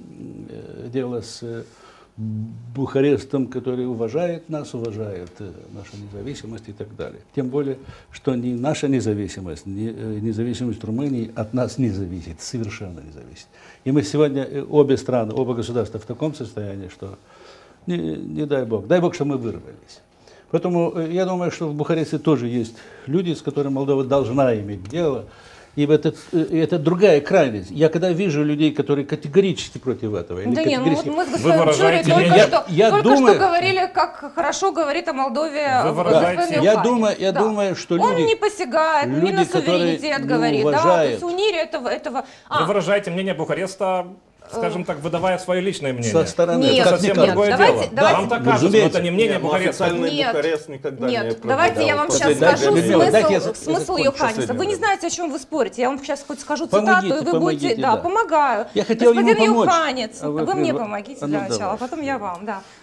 дело с Бухарестом, который уважает нас, уважает нашу независимость и так далее. Тем более, что ни наша независимость, ни независимость Румынии от нас не зависит, совершенно не зависит. И мы сегодня, обе страны, оба государства в таком состоянии, что не дай Бог, чтобы мы вырвались. Поэтому я думаю, что в Бухаресте тоже есть люди, с которыми Молдова должна иметь дело. И это другая крайность. Я когда вижу людей, которые категорически против этого. Да нет, мы с господином Чурой только что говорили, как хорошо говорит о Молдове господин Юханец. Я думаю, что люди... Он не посягает, не на суверенитет говорит. Да, то есть унирие этого... Вы выражаете мнение Бухареста, скажем так, выдавая свое личное мнение. Со стороны. Нет, это совсем другое дело. Вам так кажется, но это не мнение Бухареста. Бухарест никогда не Нет, давайте я вам сейчас скажу смысл Юханеса. Вы не знаете, о чем вы спорите. Я вам сейчас хоть скажу цитату, и вы будете... Да, помогаю. Я хотел ему помочь. Юханец, вы мне помогите для начала, а потом я вам, да.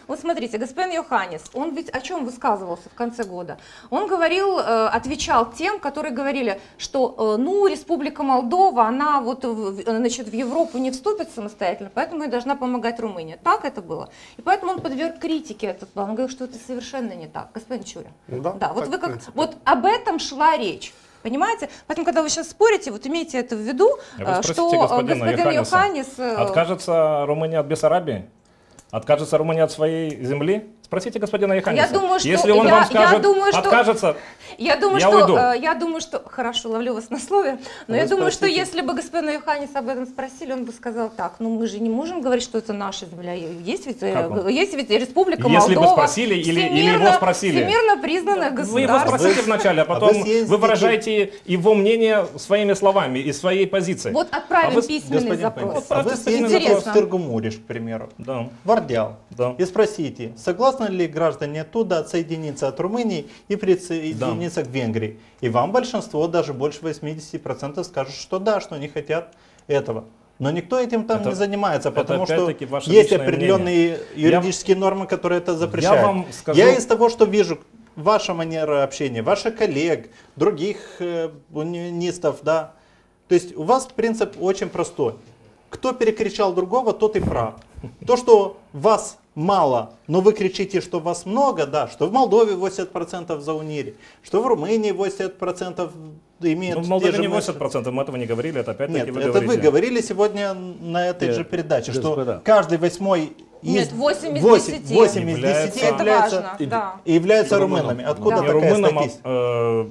Вот смотрите, господин Йоханнис, он ведь о чем высказывался в конце года? Он говорил, отвечал тем, которые говорили, что ну, Республика Молдова, она вот значит, в Европу не вступит самостоятельно, поэтому ей должна помогать Румыния. Так это было? И поэтому он подверг критике этот план. Он говорил, что это совершенно не так. Господин Чурин. Да, вот так, вы в как, принципе. вот об этом шла речь. Понимаете? Поэтому, когда вы сейчас спорите, вот имейте это в виду, Вы спросите что господина господин Йоханниса, Йоханнис... Откажется Румыния от Бессарабии? Откажется Румыния от своей земли? Спросите господина Йоханниса. Я думаю, что, Если он вам скажет, я думаю, что, откажется, я думаю, я что, уйду. я думаю, что, хорошо, ловлю вас на слове, но Вы я думаю, что спросите. если бы господин Йоханнис об этом спросили, он бы сказал так, ну мы же не можем говорить, что это наша земля, есть ведь Республика Если бы Молдова, спросили или его спросили? всемирно признанное Вы его государство. спросите вначале, а потом съездите. вы выражаете его мнение своими словами и своей позицией. Вот отправим вы, письменный Господин запрос. Пенкис, а вы Просто съездите интересно. в Тыргумуриш, к примеру, Да. в Ордял, Да. и спросите, согласны ли граждане оттуда отсоединиться от Румынии и присоединиться к Венгрии. И вам большинство, даже больше 80% скажут, что да, что они хотят этого. Но никто этим там Это- не занимается, это потому что опять-таки ваше есть личное определенные юридические нормы, которые это запрещают. вам скажу- Я из того, что вижу, ваша манера общения, ваших коллег, других унионистов, да. То есть у вас принцип очень простой. Кто перекричал другого, тот и прав. То, что вас мало, но вы кричите, что вас много, да, что в Молдове 80% за УНИРе, что в Румынии 80% имеют Ну, в те Молдове же не мысли. 80%, мы этого не говорили, это опять-таки Нет, вы это говорите. вы говорили сегодня на этой же передаче, господа. что каждый восьмой Нет, 8 из 8 10. из 10 Это являются, важно, да. и являются румынами. Откуда Да. Не такая румыном, статистика?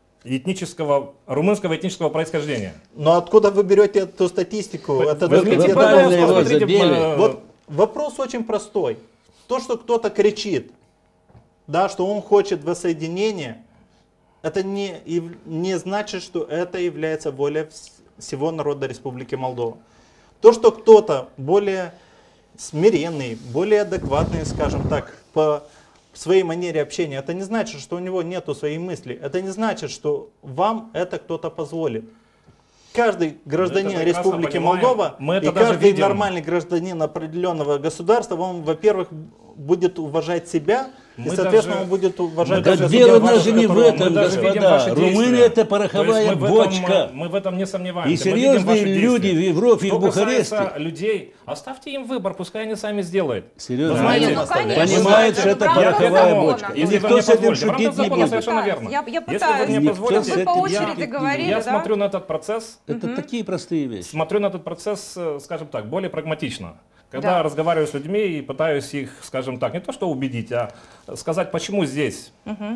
румынского этнического происхождения. Но откуда вы берете эту статистику? Это Возьмите, документ- правильно его посмотрите, задели. Вот вопрос очень простой. То, что кто-то кричит, да, что он хочет воссоединения, это не значит, что это является волей всего народа Республики Молдова. То, что кто-то более смиренный, более адекватный, скажем так, по своей манере общения, это не значит, что у него нету своей мысли. Это не значит, что вам это кто-то позволит. Каждый гражданин прекрасно Республики понимаем. Молдова Мы это и даже каждый видим. нормальный гражданин определенного государства, он, во-первых, будет уважать себя, и, Мы соответственно, даже- он будет уважать Да даже других. дело видим даже ваши- не в мы этом, даже видим господа. ваши действия. Румыния это То есть пороховая мы в бочка. мы в этом не сомневаемся. И Мы видим серьезные ваши люди действия. в Европе и Что в Бухаресте касается людей, оставьте им выбор, пускай они сами сделают. Серьезно? Вы знаете, Не, ну, конечно, понимает, это что это в рамках пороховая закона. бочка. И Если никто вы мне с этим позволите, в шутить рамках не закона будет. совершенно верно. Я Если вы пытаюсь. мне Никто позволите, с Вы по этим очереди не говорили, я да? смотрю на этот процесс, Это такие простые вещи. смотрю на этот процесс, скажем так, более прагматично. Когда Да. разговариваю с людьми и пытаюсь их, скажем так, не то что убедить, а сказать, почему здесь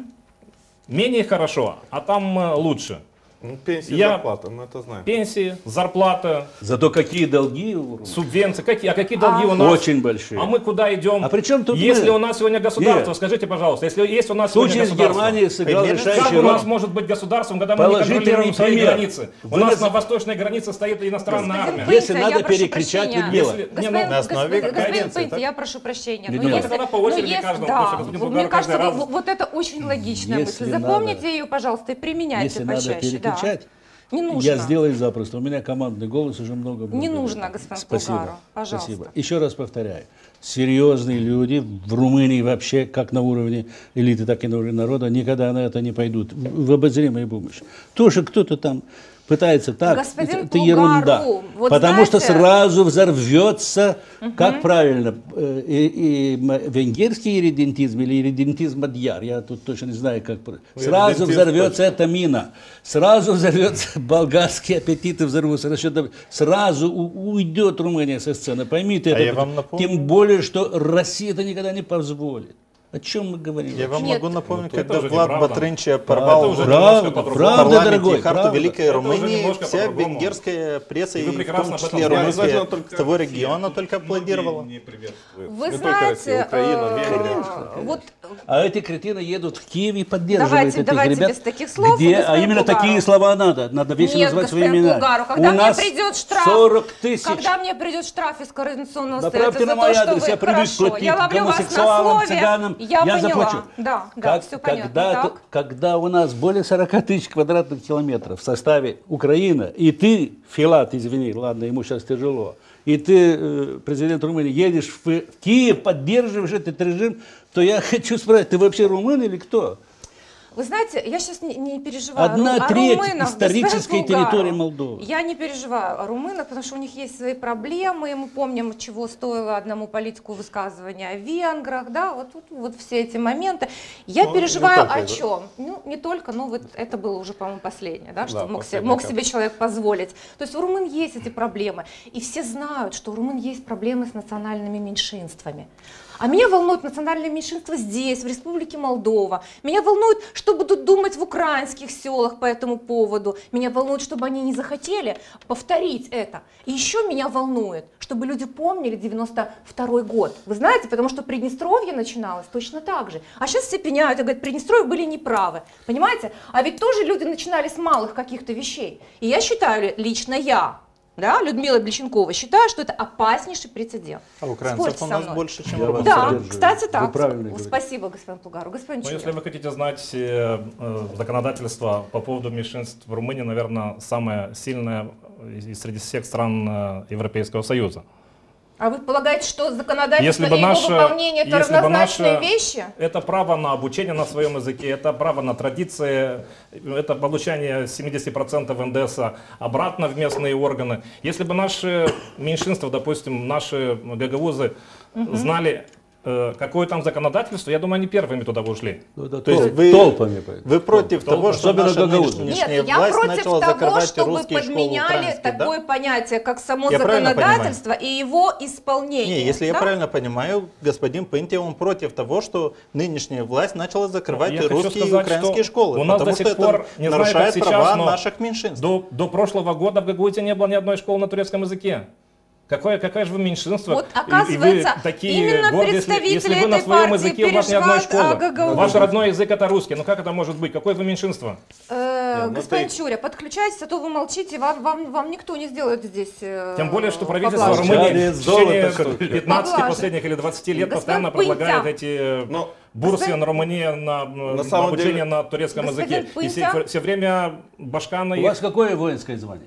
менее хорошо, а там лучше. Ну, пенсии, Я- зарплата, мы это знаем. Пенсии, зарплата, Зато какие долги у румын? субвенции. Какие долги у нас? Очень большие. А мы куда идем? А при чем тут если мы? у нас сегодня государство, Нет. скажите, пожалуйста, если есть у нас В случае сегодня с государство, Германией сыграл Примерно как решающую у нас роль. может быть государством, когда мы не Положительный контролируем свои пример. границы? У Вы нас нас- на восточной границе стоит иностранная армия. Если Пенти, надо я прошу перекричать прощения. Людмила. Если- Господин, не, ну, на основе господин конвенции, Пенти, так? я прошу прощения. Людмила. Но если, Тогда по очереди если- каждому, да, потому что господин мне Булгаров кажется, каждый раз- вот это очень логичная мысль. Если Запомните надо- ее, пожалуйста, и применяйте Если надо почаще. Да. перекричать, Не нужно. я сделаю запросто. У меня командный голос уже много. Не нужно, господин Спасибо. Булгаров, пожалуйста. Спасибо. Еще раз повторяю. Серьезные люди в Румынии вообще, как на уровне элиты, так и на уровне народа, никогда на это не пойдут. В обозримую помощь. То, что кто-то там пытается так, Господин это ерунда. Булгару, вот Потому что знаете- сразу взорвется, как правильно, венгерский иридентизм или иридентизм мадьяр, я тут точно не знаю, как. Сразу Иридентизм взорвется эта мина. Сразу взорвется болгарские аппетиты, взорвутся. Сразу уйдет Румыния со сцены. Поймите А это. я вам напомню- Тем более, что Россия это никогда не позволит. О чем мы говорим? Я вам Нет. могу напомнить, Ну, это когда уже Влад неправда. Батрынча Это порвал уже в немножко по-другому. в Правда, парламенте дорогой, Харту правда. Великой Это уже Румынии, немножко вся по-другому. венгерская пресса, И и вы в прекрасно том об этом числе знаете. румынская, Обязательно только того Россия. региона только аплодировала. Не приветствует. Вы не только Россия, знаете, Украина, Венгрия. вот А эти кретины едут в Киев и поддерживают этих Давайте ребят. без таких слов, Где, а господин именно Булгаров. такие слова надо. Надо вечно нет, назвать свои господин имена. Булгару, У когда мне нас придет штраф, 40 тысяч. когда мне придет штраф из Координационного Направьте совета на за мой то, что адрес, вы я привык хорошо, платить я ловлю вас на гомосексуалам, слове, цыганам, я поняла. заплачу. Да, да, все понятно. Так. Когда у нас более 40 тысяч квадратных километров в составе Украины, и ты, Филат, извини, ладно, ему сейчас тяжело, и ты, президент Румынии, едешь в Киев, поддерживаешь этот режим, то я хочу спросить, ты вообще румын или кто? Вы знаете, я сейчас не переживаю Одна о треть румынах, исторической господин Пулгару. территории Молдовы. Я не переживаю о румынах, потому что у них есть свои проблемы. Мы помним, чего стоило одному политику высказывания о венграх, да, вот все эти моменты. Я переживаю о чем? Ну, не только, но вот это было уже, по-моему, последнее, да, что мог себе человек позволить. То есть у румын есть эти проблемы. И все знают, что у румын есть проблемы с национальными меньшинствами. А меня волнует национальное меньшинство здесь, в Республике Молдова. Меня волнует, что будут думать в украинских селах по этому поводу. Меня волнует, чтобы они не захотели повторить это. И еще меня волнует, чтобы люди помнили 92-й год. Вы знаете, потому что Приднестровье начиналось точно так же. А сейчас все пеняют и говорят, Приднестровье были неправы. Понимаете? А ведь тоже люди начинали с малых каких-то вещей. И я считаю, лично я, да, Людмила Блещенкова, считаю, что это опаснейший прецедент. А украинцев Спорьте у со нас мной. больше, чем Я у вас вас. Да, поддерживаю. кстати, Вы так. правильно говорите. Спасибо, господин Пулгару. Господин Ну, Чурин. если вы хотите знать законодательство по поводу меньшинств в Румынии, наверное, самое сильное среди всех стран Европейского Союза. А вы полагаете, что законодательство Если и бы его наше- выполнение это если бы равнозначные наше- вещи? Это право на обучение на своем языке, это право на традиции, это получение 70% НДС обратно в местные органы. Если бы наши меньшинства, допустим, наши гагаузы знали, какое там законодательство, я думаю, они первыми туда бы ушли. Ну, да, То есть вы, толпами. поэтому. вы против того, что Особенно наша гагаузы. нынешняя Нет, я власть против начала того, закрывать чтобы русские школы подменяли украинские, такое да? понятие, как само Я правильно законодательство и его исполнение. Не, если я да? правильно понимаю, господин Пынти, он против того, что нынешняя власть начала закрывать Я хочу русские и сказать, украинские что школы, у нас потому до что сих пор, это не знаю, как нарушает сейчас, права но наших меньшинств. До прошлого года в Гагаузии не было ни одной школы на турецком языке. Какое же вы меньшинство? Вот, И оказывается, вы такие именно гордые, представители если вы на этой своем партии языке, у вас ни одной переживают о школы. Гагаузии. Ваш родной язык это русский. Ну как это может быть? Какое вы меньшинство? Господин Чуря, подключайтесь, а то вы молчите, вам никто не сделает здесь. Тем более, что правительство поблажки. Румынии в течение Золото, 15 Поблажек. последних или 20 лет Господин постоянно Пынтя. предлагает эти Но бурсы на Румынии на самом обучение деле- на турецком Господин языке. И Пынтя. все время башка на У вас какое воинское звание?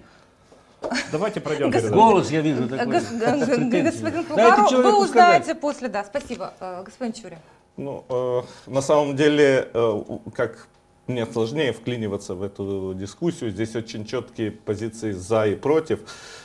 Давайте пройдем. Голос я вижу такой. Господин Дайте Пулгару, человеку вы сказать. узнаете после, да, спасибо, господин Чуря. Ну, на самом деле, как мне сложнее вклиниваться в эту дискуссию, здесь очень четкие позиции за и против.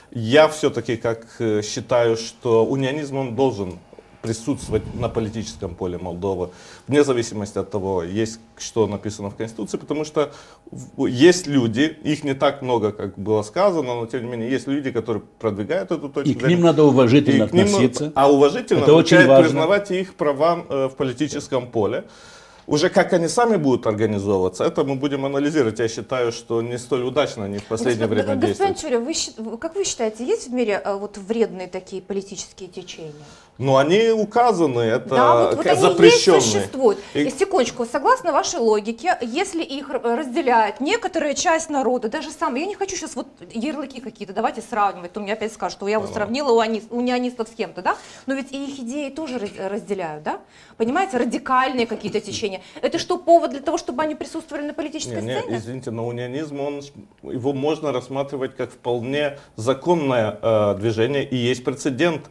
Я все-таки считаю, что унионизм он должен присутствовать на политическом поле Молдовы, вне зависимости от того, есть что написано в Конституции, потому что есть люди, их не так много, как было сказано, но тем не менее есть люди, которые продвигают эту точку И к ним надо уважительно и к ним- относиться. А уважительно Это очень означает важно. признавать их права в политическом поле. Уже как они сами будут организовываться, это мы будем анализировать. Я считаю, что не столь удачно они в последнее время Господин действуют. Чуря, как вы считаете, есть в мире вот вредные такие политические течения? Но они указаны, это Да, вот они запрещенные. есть, существуют. И- Секундочку, согласно вашей логике, если их разделяет некоторая часть народа, даже сам, я не хочу сейчас вот ярлыки какие-то, давайте сравнивать, то мне опять скажут, что я вот сравнила унионистов с кем-то, да? Но ведь и их идеи тоже разделяют, да? Понимаете, радикальные какие-то течения. Это что, повод для того, чтобы они присутствовали на политической Не, сцене? извините, но унионизм, его можно рассматривать как вполне законное движение, и есть прецедент.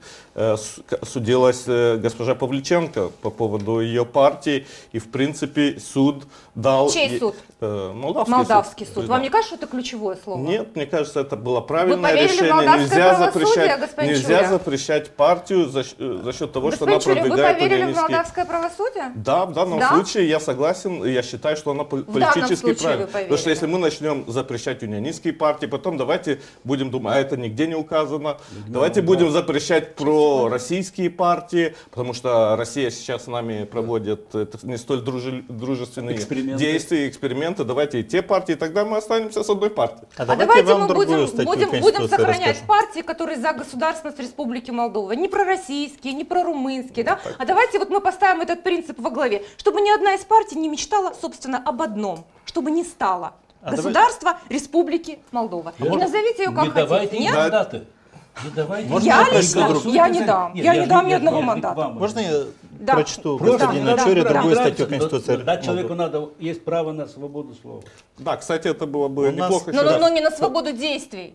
Судилась госпожа Павличенко по поводу ее партии, и в принципе суд дал... Чей суд? Молдавский суд. Вам не кажется, что это ключевое слово? Нет, мне кажется, это было правильное поверили в решение. молдавское правосудие, господин Нельзя Чуря? запрещать партию за счет того, что Господин она Чуря, вы продвигает поверили в унионистские... молдавское правосудие? Да, в данном Да? случае я согласен, и я считаю, что она данном политически случае правильна. вы поверили. Потому что если мы начнем запрещать унионистские партии, потом давайте будем думать, а это нигде не указано. Давайте будем запрещать пророссийские партии, потому что Россия сейчас с нами проводит не столь дружественные Эксперименты. действия, эксперименты. Давайте и те партии, тогда мы останемся с одной партией. А А давайте давайте вам мы другую будем статью будем Конституции сохранять расскажу. партии, которые за государственность Республики Молдова. Не пророссийские, не прорумынские. Да? А давайте вот мы поставим этот принцип во главе, чтобы ни одна из партий не мечтала, собственно, об одном, чтобы не стало А государство Республики Молдова. И назовите ее как Не хотите. давайте им Нет? мандаты. Не давайте. Можно Я я лично, прочту я не дам. Нет, Я не дам ни я одного не мандата. вам. Можно я Да. прочту Просто господину да, Чуре да, другую да. статью Конституции? Да, человеку надо, есть право на свободу слова. Да, кстати, это было бы У нас- неплохо. Но еще раз. не на свободу действий.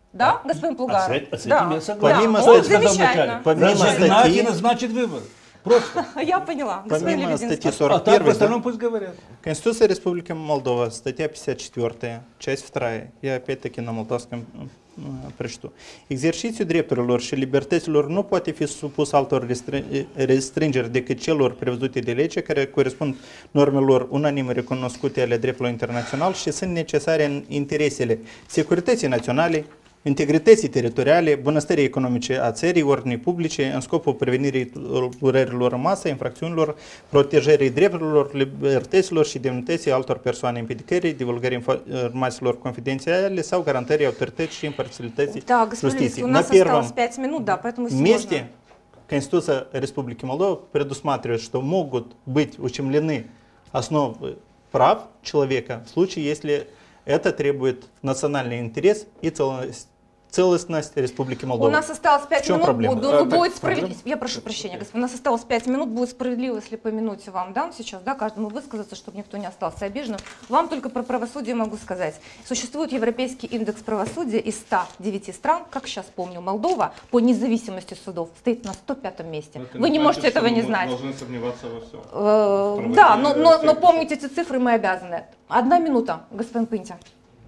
Да, господин Плугаров? с этим Да. я согласен. Помимо Что я статьи- сказал замечательно. вначале? Помимо Разогнать статьи- и назначить выборы. Просто. Я поняла. Господин Помимо Лебединский. статьи А так 41, в остальном пусть говорят. Конституция Республики Молдова, статья 54, часть 2, я опять-таки на молдавском прочту. Exercițiul drepturilor și libertăților nu poate fi supus altor restrângeri decât celor prevăzute de lege, care corespund normelor unanim recunoscute ale dreptului internațional și sunt necesare în interesele securității naționale, integrității teritoriale, bunăstării economice a țării, ordinii publice, în scopul prevenirii tulburărilor în masă, infracțiunilor, protejării drepturilor, libertăților și demnității altor persoane, împiedicării, divulgării informațiilor confidențiale sau garantării autorității și imparțialității Да, господин justiției. Лебединский, у нас осталось 5 минут, да, поэтому если Вместе можно. Конституция Республики Молдова предусматривает, что могут быть ущемлены основы прав человека в случае, если это требует национальный интерес и целостность Республики У Молдова. нас осталось 5 В чем минут. проблема? Будет справедливо. Я прошу прощения, господин. У нас осталось 5 минут. Будет справедливо, если по минуте вам дам сейчас, да, каждому высказаться, чтобы никто не остался обиженным. Вам только про правосудие могу сказать. Существует европейский индекс правосудия из 109 стран, как сейчас помню, Молдова по независимости судов стоит на 105 месте. Вы не можете этого не знать. Должны сомневаться во всем. Да, но помнить эти цифры мы обязаны. 1 минута, господин Пынтя.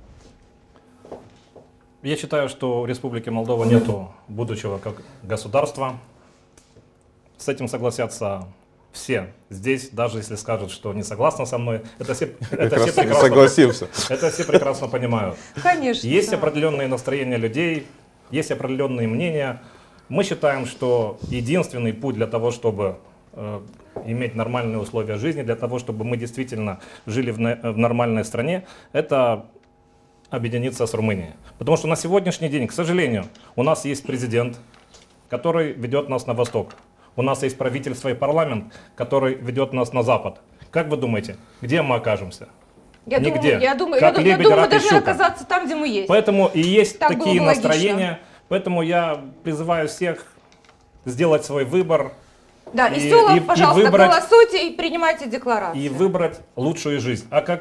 Я считаю, что у Республики Молдова нету будущего как государства. С этим согласятся все здесь, даже если скажут, что не согласны со мной. Это все Согласился. это все прекрасно понимают. Конечно. Есть да. определенные настроения людей, есть определенные мнения. Мы считаем, что единственный путь для того, чтобы иметь нормальные условия жизни, для того, чтобы мы действительно жили в нормальной стране, это объединиться с Румынией. Потому что на сегодняшний день, к сожалению, у нас есть президент, который ведет нас на восток. У нас есть правительство и парламент, который ведет нас на запад. Как вы думаете, где мы окажемся? Я Нигде. думаю, Как лебедь, мы рак и должны щука. оказаться там, где мы есть. Поэтому и есть Так было такие бы логично. настроения. Поэтому я призываю всех сделать свой выбор Да, и и- Сёлов, и пожалуйста, выбрать- голосуйте и принимайте декларацию. и выбрать лучшую жизнь. А как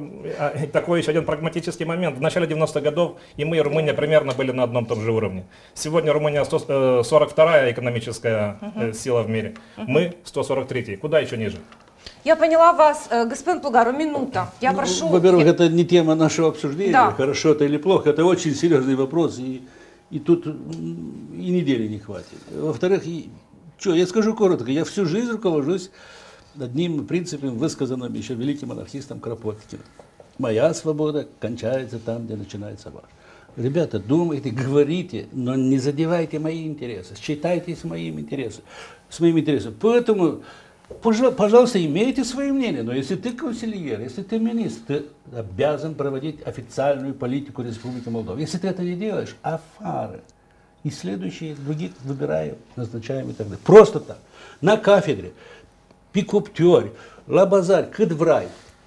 такой еще один прагматический момент. В начале 90-х годов и мы, и Румыния примерно были на одном и том же уровне. Сегодня Румыния 142-я экономическая сила в мире. Мы 143-й. Куда еще ниже? Я поняла вас, господин Плугаров, минута. Я прошу... Во-первых, это не тема нашего обсуждения, Да. хорошо это или плохо, это очень серьезный вопрос, и тут и недели не хватит. Во-вторых, я скажу коротко, я всю жизнь руковожусь одним принципом, высказанным еще великим анархистом Кропоткиным. Моя свобода кончается там, где начинается ваша. Ребята, думайте, говорите, но не задевайте мои интересы, считайтесь с моим интересом. Поэтому, пожалуйста, имейте свои мнения, но если ты консильер, если ты министр, ты обязан проводить официальную политику Республики Молдова. Если ты это не делаешь, афары. И следующие других выбираем, назначаем и так далее. Просто так. На кафедре. Пикоптер, Лабазарь, Кадврай.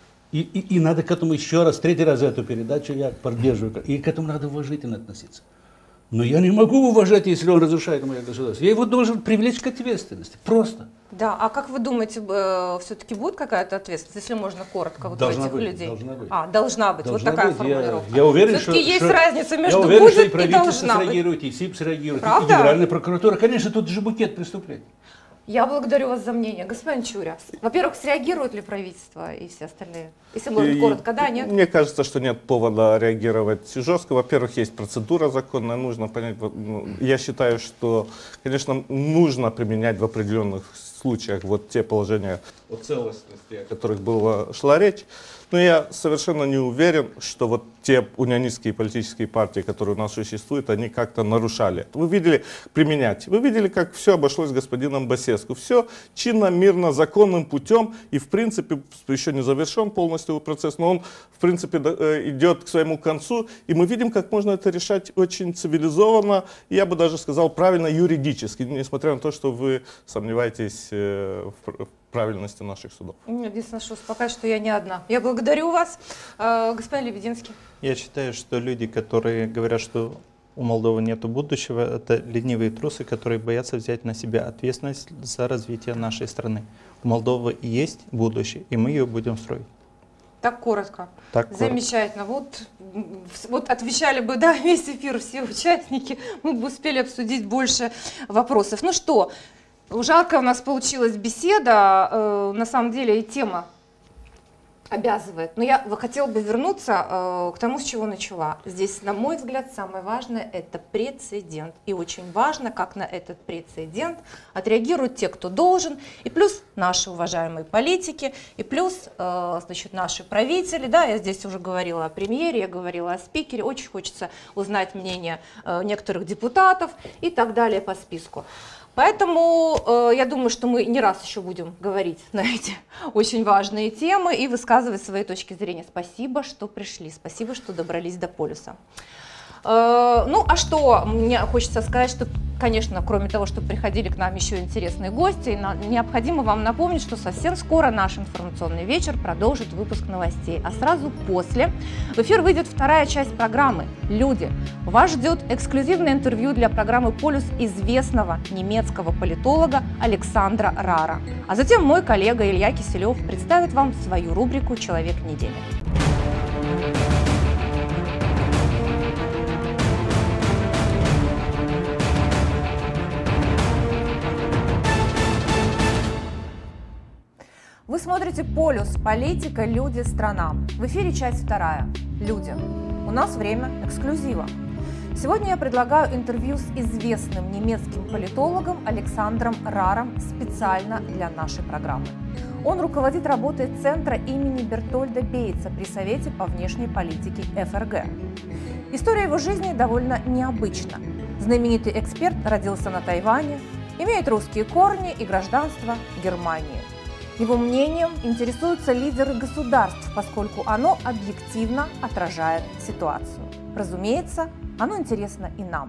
И надо к этому еще раз, третий раз эту передачу я поддерживаю. И к этому надо уважительно относиться. Но я не могу уважать, если он разрушает мое государство. Я его должен привлечь к ответственности. Просто. Да, а как вы думаете, все-таки будет какая-то ответственность, если можно коротко вот у Должна этих быть, людей? должна быть. Должна быть. Должна вот такая быть. формулировка. Я уверен, Все-таки есть что, разница между я уверен, что и будет и правительство должна быть. среагирует, и СИП среагирует, и Правда? Генеральная прокуратура. Конечно, тут же букет преступлений. Я благодарю вас за мнение. Господин Чуря, во-первых, среагирует ли правительство и все остальные? Если можно И коротко, да, нет? Мне кажется, что нет повода реагировать жестко. Во-первых, есть процедура законная, нужно понять. Я считаю, что, конечно, нужно применять в определенных случаях вот те положения о целостности, о которых шла речь. Но я совершенно не уверен, что вот те унионистские политические партии, которые у нас существуют, они как-то нарушали. Вы видели применять, вы видели, как все обошлось с господином Басеску. Все чинно, мирно, законным путем, и в принципе еще не завершен полностью процесс, но он в принципе идет к своему концу, и мы видим, как можно это решать очень цивилизованно, я бы даже сказал правильно юридически, несмотря на то, что вы сомневаетесь в правильности наших судов. Единственное, что успокаивает, что я не одна. Я благодарю вас, господин Лебединский. Я считаю, что люди, которые говорят, что у Молдовы нет будущего, это ленивые трусы, которые боятся взять на себя ответственность за развитие нашей страны. У Молдовы есть будущее, и мы ее будем строить. Так коротко. Так коротко. Замечательно. Вот отвечали бы, да, весь эфир все участники, мы бы успели обсудить больше вопросов. Ну что, жаркая у нас получилась беседа, на самом деле и тема обязывает. Но я хотела бы вернуться к тому, с чего начала. Здесь, на мой взгляд, самое важное – это прецедент. И очень важно, как на этот прецедент отреагируют те, кто должен, и плюс наши уважаемые политики, и плюс, значит, наши правители. Да, я здесь уже говорила о премьере, я говорила о спикере. Очень хочется узнать мнение некоторых депутатов и так далее по списку. Поэтому я думаю, что мы не раз еще будем говорить на эти очень важные темы и высказывать свои точки зрения. Спасибо, что пришли, спасибо, что добрались до полюса. Ну, а что мне хочется сказать, что, конечно, кроме того, что приходили к нам еще интересные гости, необходимо вам напомнить, что совсем скоро наш информационный вечер продолжит выпуск новостей, а сразу после в эфир выйдет вторая часть программы «Люди». Вас ждет эксклюзивное интервью для программы «Полюс» известного немецкого политолога Александра Рара. А затем мой коллега Илья Киселев представит вам свою рубрику «Человек недели». Вы смотрите «Полюс. Политика, люди, страна». В эфире часть вторая. Люди. У нас время эксклюзива. Сегодня я предлагаю интервью с известным немецким политологом Александром Раром специально для нашей программы. Он руководит работой Центра имени Бертольда Бейтса при Совете по внешней политике ФРГ. История его жизни довольно необычна. Знаменитый эксперт родился на Тайване, имеет русские корни и гражданство Германии. Его мнением интересуются лидеры государств, поскольку оно объективно отражает ситуацию. Разумеется, оно интересно и нам.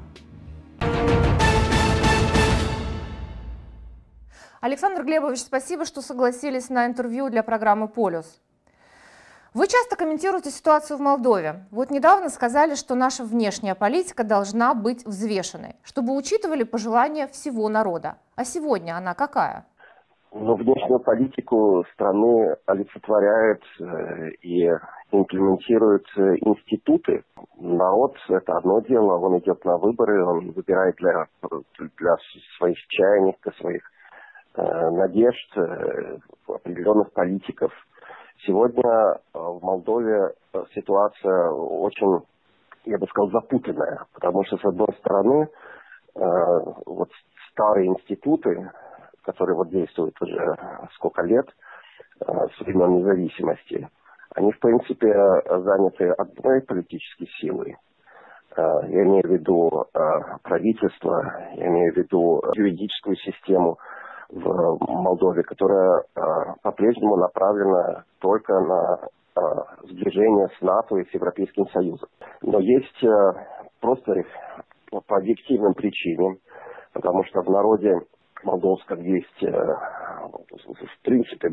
Александр Глебович, спасибо, что согласились на интервью для программы «Полюс». Вы часто комментируете ситуацию в Молдове. Вот недавно сказали, что наша внешняя политика должна быть взвешенной, чтобы учитывали пожелания всего народа. А сегодня она какая? Но внешнюю политику страны олицетворяет и имплементирует институты. Народ – это одно дело, он идет на выборы, он выбирает для своих чаяний, для своих надежд определенных политиков. Сегодня в Молдове ситуация очень, я бы сказал, запутанная, потому что, с одной стороны, вот старые институты, которые вот действуют уже сколько лет, с времен независимости, они, в принципе, заняты одной политической силой. Я имею в виду правительство, я имею в виду юридическую систему в Молдове, которая по-прежнему направлена только на сближение с НАТО и с Европейским Союзом. Но есть просто по объективным причинам, потому что в народе молдовском есть, в принципе,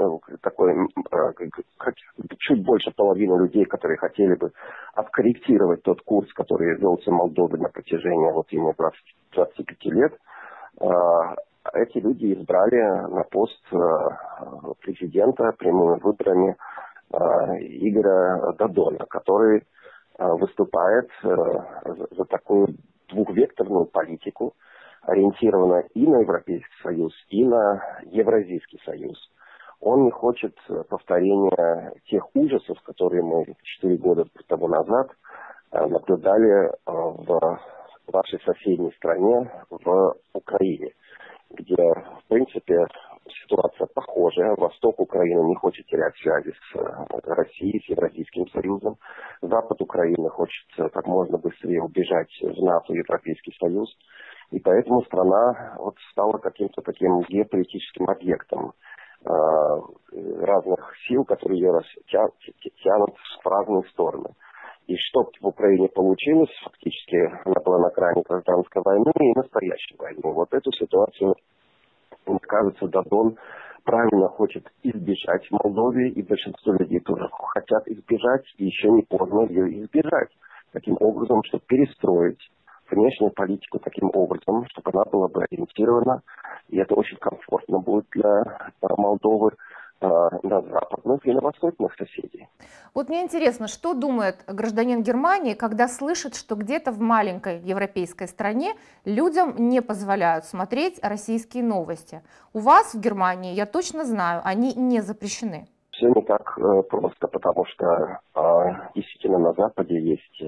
чуть больше половины людей, которые хотели бы откорректировать тот курс, который велся Молдовой на протяжении вот именно 25 лет. Эти люди избрали на пост президента прямыми выборами Игоря Додона, который выступает за такую двухвекторную политику, ориентирована и на Европейский Союз, и на Евразийский Союз. Он не хочет повторения тех ужасов, которые мы 4 года тому назад наблюдали в вашей соседней стране, в Украине, где, в принципе, ситуация похожая. Восток Украины не хочет терять связи с Россией, с Евразийским Союзом. Запад Украины хочет как можно быстрее убежать в НАТО и Европейский Союз. И поэтому страна вот стала каким-то таким геополитическим объектом разных сил, которые ее тянут в разные стороны. И что в Украине получилось, фактически она была на грани гражданской войны и настоящей войны. Вот эту ситуацию, мне кажется, Додон правильно хочет избежать в Молдове, и большинство людей тоже хотят избежать, и еще не поздно ее избежать. Таким образом, чтобы перестроить внешнюю политику таким образом, чтобы она была бы ориентирована, и это очень комфортно будет для Молдовы, на Запад, западных и на восточных соседей. Вот мне интересно, что думает гражданин Германии, когда слышит, что где-то в маленькой европейской стране людям не позволяют смотреть российские новости. У вас в Германии, я точно знаю, они не запрещены. Все не так просто, потому что действительно на Западе есть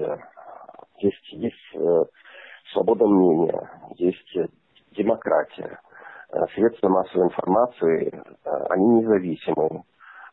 свобода мнения, есть демократия. Средства массовой информации, они независимы.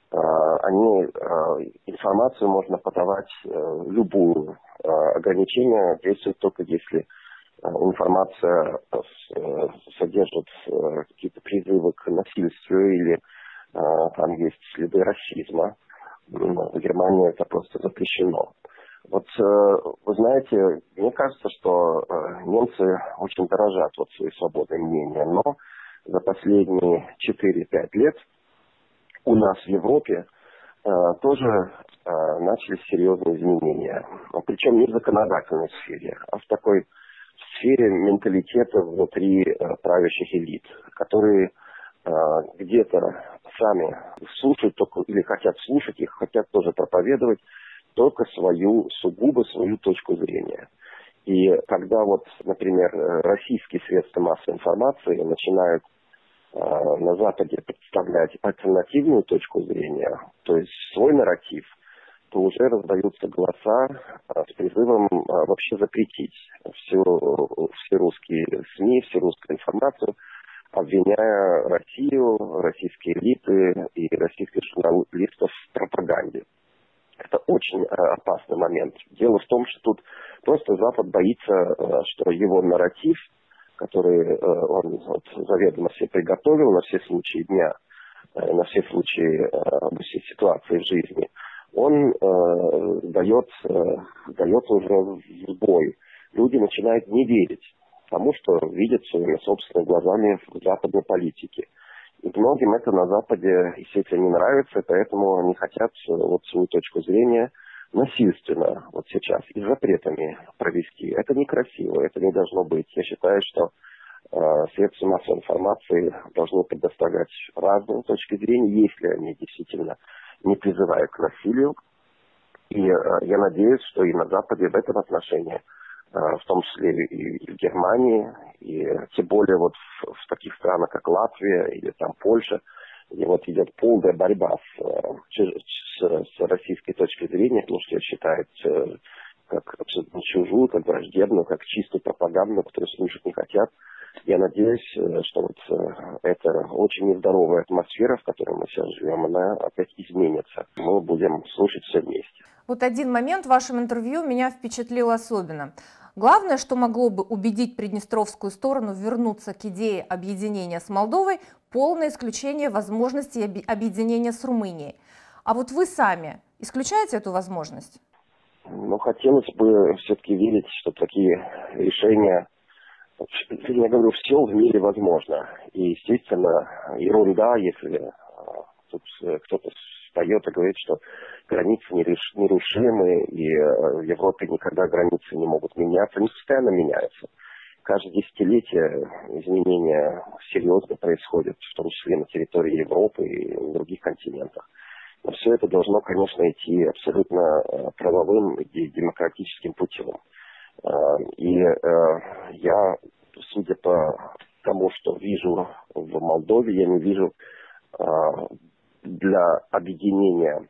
Информацию можно подавать любую. Ограничения действуют только если информация содержит какие-то призывы к насильству или там есть следы расизма. В Германии это просто запрещено. Вот вы знаете, мне кажется, что немцы очень дорожат своей свободой мнения, но за последние 4-5 лет у нас в Европе тоже начались серьезные изменения. Причем не в законодательной сфере, а в такой сфере менталитета внутри правящих элит, которые где-то сами слушают только, или хотят слушать их, хотят тоже проповедовать только сугубо свою точку зрения. И когда например, российские средства массовой информации начинают на Западе представлять альтернативную точку зрения, то есть свой нарратив, то уже раздаются голоса с призывом вообще запретить все русские СМИ, всю русскую информацию, обвиняя Россию, российские элиты и российских журналистов в пропаганде. Это очень опасный момент. Дело в том, что тут просто Запад боится, что его нарратив, который он заведомо себе приготовил на все случаи дня, на все случаи все ситуации в жизни, он дает уже сбой. Люди начинают не верить тому, что видят своими собственными глазами в западной политике. И многим это на Западе, естественно, не нравится, поэтому они хотят свою точку зрения насильственно сейчас и запретами провести. Это некрасиво, это не должно быть. Я считаю, что средства массовой информации должны предоставлять разные точки зрения, если они действительно не призывают к насилию. И я надеюсь, что и на Западе в этом отношении, в том числе и в Германии, и тем более в таких странах, как Латвия или там Польша, где идет полная борьба с российской точки зрения, потому что ее считают как абсолютно чужую, как враждебную, как чистую пропаганду, которую слушать не хотят. Я надеюсь, что эта очень нездоровая атмосфера, в которой мы сейчас живем, она опять изменится. Мы будем слушать все вместе. Один момент в вашем интервью меня впечатлил особенно. Главное, что могло бы убедить приднестровскую сторону вернуться к идее объединения с Молдовой, полное исключение возможности объединения с Румынией. А вы сами исключаете эту возможность? Хотелось бы все-таки верить, что такие решения, я говорю, все в мире возможно. И, естественно, ерунда, если тут кто-то встает и говорит, что границы нерушимы, и в Европе никогда границы не могут меняться. Они постоянно меняются. Каждое десятилетие изменения серьезно происходят, в том числе на территории Европы и на других континентах. Но все это должно, конечно, идти абсолютно правовым и демократическим путем. И я, судя по тому, что вижу в Молдове, я не вижу для объединения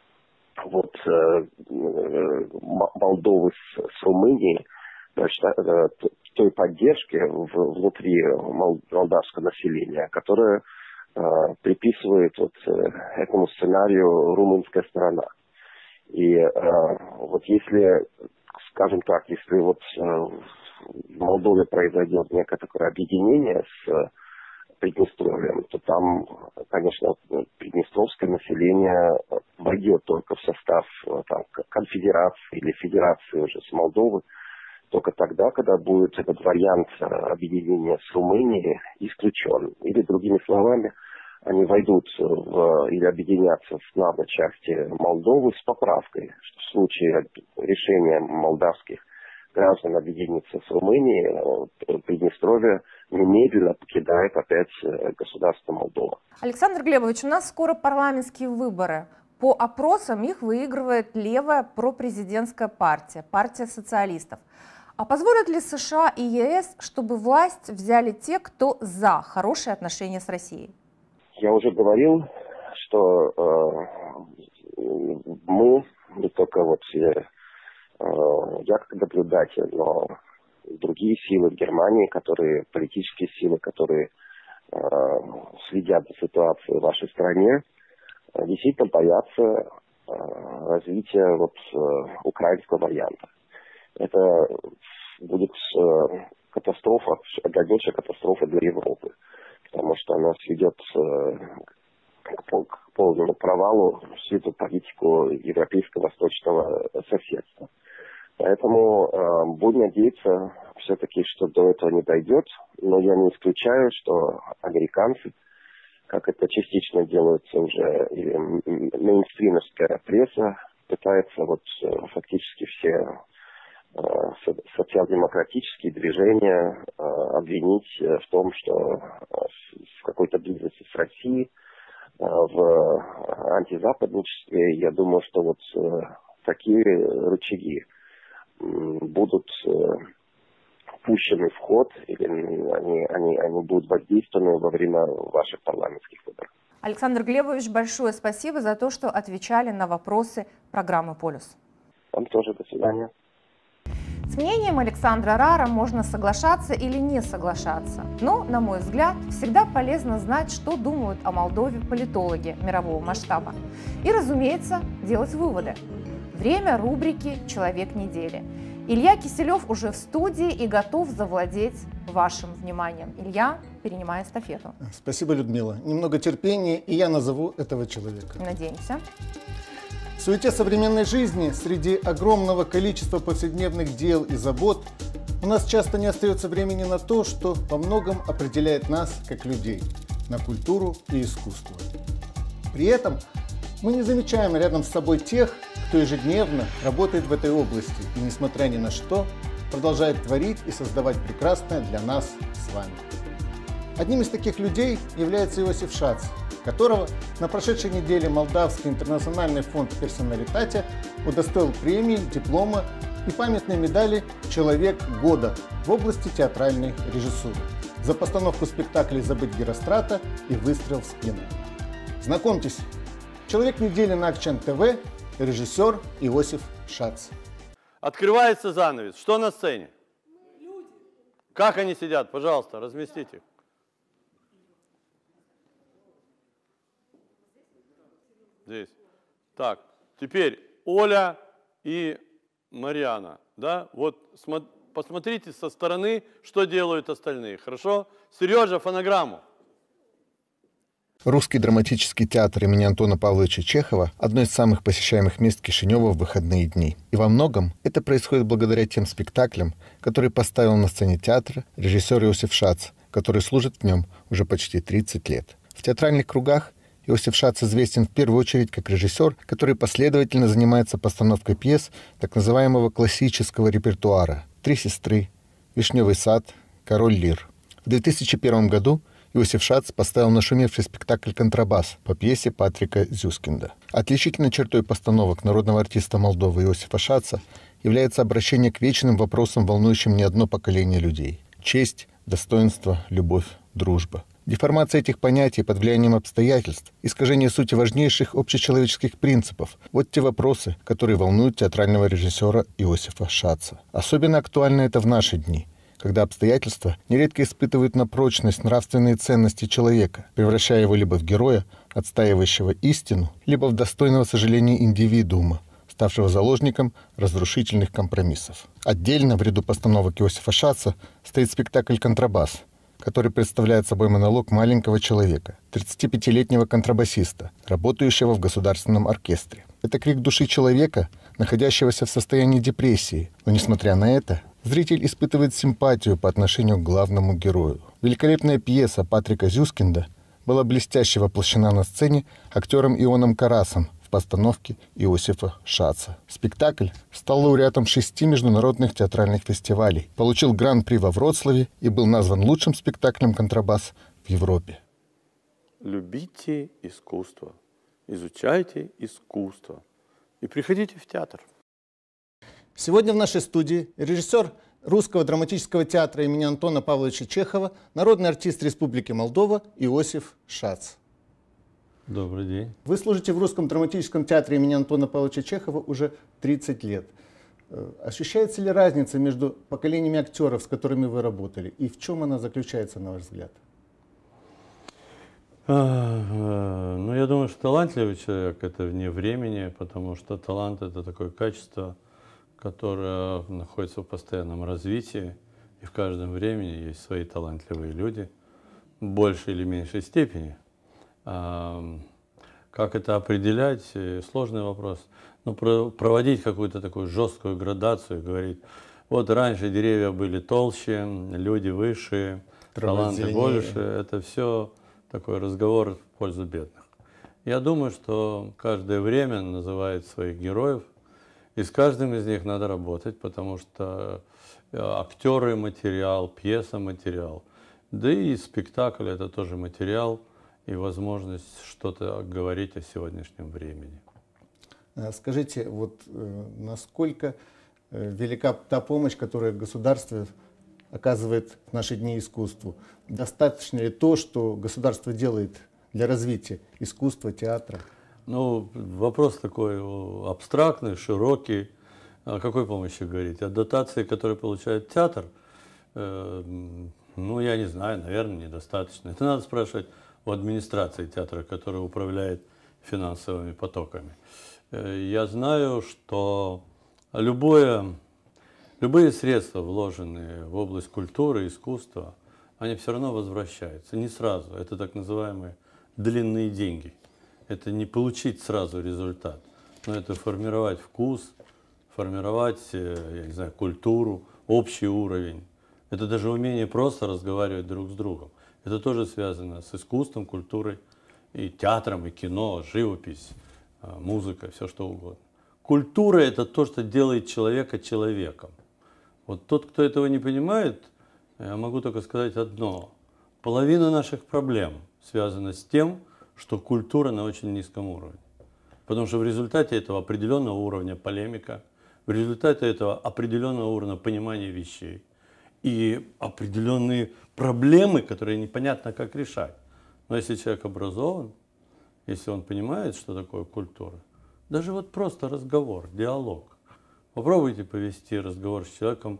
Молдовы с Румынией той поддержки внутри молдавского населения, которая приписывает этому сценарию румынская сторона. И если, скажем так, если в Молдове произойдет некое такое объединение с Приднестровьем, то там, конечно, приднестровское население войдет только в состав конфедерации или федерации уже с Молдовы, только тогда, когда будет этот вариант объединения с Румынией исключен. Или, другими словами, они войдут или объединятся в главной части Молдовы с поправкой, что в случае решения молдавских граждан объединиться с Румынией, Приднестровье немедленно покидает опять государство Молдова. Александр Глебович, у нас скоро парламентские выборы. По опросам их выигрывает левая пропрезидентская партия, партия социалистов. А позволят ли США и ЕС, чтобы власть взяли те, кто за хорошие отношения с Россией? Я уже говорил, что мы, не только вот я как наблюдатель, но другие силы в Германии, политические силы, которые следят за ситуацией в вашей стране, действительно боятся развития украинского варианта. Это будет катастрофа, дальнейшая катастрофа для Европы, потому что она сведет к полному провалу всю эту политику европейского восточного соседства. Поэтому будем надеяться все-таки, что до этого не дойдет, но я не исключаю, что американцы, как это частично делается уже, или мейнстримовская пресса, пытается фактически все социал-демократические движения обвинить в том, что в какой-то близости с Россией, в антизападничестве. Я думаю, что такие рычаги будут пущены в ход, или они будут воздействованы во время ваших парламентских выборов. Александр Глебович, большое спасибо за то, что отвечали на вопросы программы «Полюс». Вам тоже до свидания. С мнением Александра Рара можно соглашаться или не соглашаться. Но, на мой взгляд, всегда полезно знать, что думают о Молдове политологи мирового масштаба. И, разумеется, делать выводы. Время рубрики «Человек недели». Илья Киселев уже в студии и готов завладеть вашим вниманием. Илья, перенимая эстафету. Спасибо, Людмила. Немного терпения, и я назову этого человека. Надеемся. В суете современной жизни, среди огромного количества повседневных дел и забот, у нас часто не остается времени на то, что во многом определяет нас как людей, на культуру и искусство. При этом мы не замечаем рядом с собой тех, кто ежедневно работает в этой области и, несмотря ни на что, продолжает творить и создавать прекрасное для нас с вами. Одним из таких людей является Иосиф Шац, которого на прошедшей неделе Молдавский интернациональный фонд «Персоналитате» удостоил премии, диплома и памятной медали «Человек года» в области театральной режиссуры за постановку спектаклей «Забыть Герострата» и «Выстрел в спину». Знакомьтесь, человек недели на Акчен ТВ, режиссер Иосиф Шац. Открывается занавес. Что на сцене? Люди. Как они сидят? Пожалуйста, разместите их. Здесь. Так, теперь Оля и Марьяна. Да? Вот посмотрите со стороны, что делают остальные. Хорошо? Сережа, фонограмму. Русский драматический театр имени Антона Павловича Чехова – одно из самых посещаемых мест Кишинева в выходные дни. И во многом это происходит благодаря тем спектаклям, которые поставил на сцене театра режиссер Иосиф Шац, который служит в нем уже почти 30 лет. В театральных кругах Иосиф Шац известен в первую очередь как режиссер, который последовательно занимается постановкой пьес так называемого классического репертуара «Три сестры», «Вишневый сад», «Король Лир». В 2001 году Иосиф Шац поставил нашумевший спектакль «Контрабас» по пьесе Патрика Зюскинда. Отличительной чертой постановок народного артиста Молдовы Иосифа Шаца является обращение к вечным вопросам, волнующим не одно поколение людей. Честь, достоинство, любовь, дружба. Деформация этих понятий под влиянием обстоятельств, искажение сути важнейших общечеловеческих принципов – вот те вопросы, которые волнуют театрального режиссера Иосифа Шаца. Особенно актуально это в наши дни, когда обстоятельства нередко испытывают на прочность нравственные ценности человека, превращая его либо в героя, отстаивающего истину, либо в достойного сожаления индивидуума, ставшего заложником разрушительных компромиссов. Отдельно в ряду постановок Иосифа Шаца стоит спектакль «Контрабас», который представляет собой монолог маленького человека, 35-летнего контрабасиста, работающего в государственном оркестре. Это крик души человека, находящегося в состоянии депрессии, но, несмотря на это, зритель испытывает симпатию по отношению к главному герою. Великолепная пьеса Патрика Зюскинда была блестяще воплощена на сцене актером Ионом Карасом в постановки Иосифа Шаца. Спектакль стал лауреатом 6 международных театральных фестивалей, получил гран-при во Вроцлаве и был назван лучшим спектаклем «Контрабас» в Европе. Любите искусство, изучайте искусство и приходите в театр. Сегодня в нашей студии режиссер Русского драматического театра имени Антона Павловича Чехова, народный артист Республики Молдова Иосиф Шац. Добрый день. Вы служите в Русском драматическом театре имени Антона Павловича Чехова уже 30 лет. Ощущается ли разница между поколениями актеров, с которыми вы работали, и в чем она заключается, на ваш взгляд? Ну, я думаю, что талантливый человек – это вне времени, потому что талант – это такое качество, которое находится в постоянном развитии, и в каждом времени есть свои талантливые люди, в большей или меньшей степени. Как это определять – сложный вопрос. Но проводить какую-то такую жесткую градацию, говорить, вот раньше деревья были толще, люди выше, таланты больше – это все такой разговор в пользу бедных. Я думаю, что каждое время называет своих героев, и с каждым из них надо работать, потому что актеры – материал, пьеса – материал. Да и спектакль – это тоже материал и возможность что-то говорить о сегодняшнем времени. Скажите, вот насколько велика та помощь, которую государство оказывает в наши дни искусству? Достаточно ли то, что государство делает для развития искусства, театра? Ну, вопрос такой абстрактный, широкий. О какой помощи говорить? О дотации, которые получает театр? Ну, я не знаю, наверное, недостаточно. Это надо спрашивать у администрации театра, которая управляет финансовыми потоками. Я знаю, что любые средства, вложенные в область культуры, искусства, они все равно возвращаются. Не сразу. Это так называемые длинные деньги. Это не получить сразу результат, но это формировать вкус, формировать, я не знаю, культуру, общий уровень. Это даже умение просто разговаривать друг с другом. Это тоже связано с искусством, культурой, и театром, и кино, живопись, музыка, все что угодно. Культура – это то, что делает человека человеком. Вот тот, кто этого не понимает, я могу только сказать одно. Половина наших проблем связана с тем, что культура на очень низком уровне. Потому что в результате этого определенного уровня полемика, в результате этого определенного уровня понимания вещей и определенные проблемы, которые непонятно как решать. Но если человек образован, если он понимает, что такое культура, даже вот просто разговор, диалог. Попробуйте повести разговор с человеком,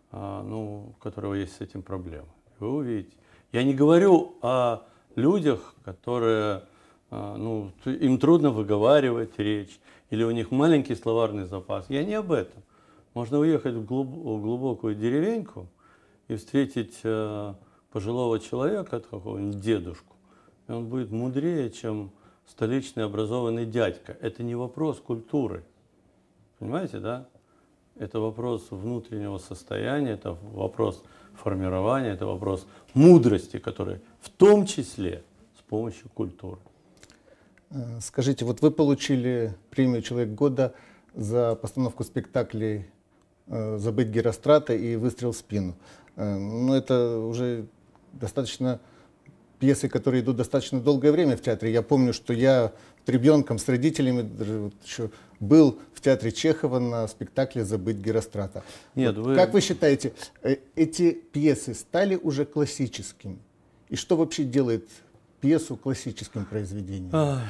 у которого есть с этим проблемы. Вы увидите. Я не говорю о людях, которые, им трудно выговаривать речь, или у них маленький словарный запас. Я не об этом. Можно уехать в глубокую деревеньку и встретить пожилого человека, какого-нибудь дедушку, и он будет мудрее, чем столичный образованный дядька. Это не вопрос культуры. Понимаете, да? Это вопрос внутреннего состояния, это вопрос формирования, это вопрос мудрости, который в том числе с помощью культуры. Скажите, вот вы получили премию «Человек года» за постановку спектаклей «Забыть Герострата» и «Выстрел в спину». Но это уже достаточно пьесы, которые идут достаточно долгое время в театре. Я помню, что я ребенком с родителями вот еще был в театре Чехова на спектакле «Забыть Герострата». Нет, вот, как вы считаете, эти пьесы стали уже классическими? И что вообще делает пьесу классическим произведением?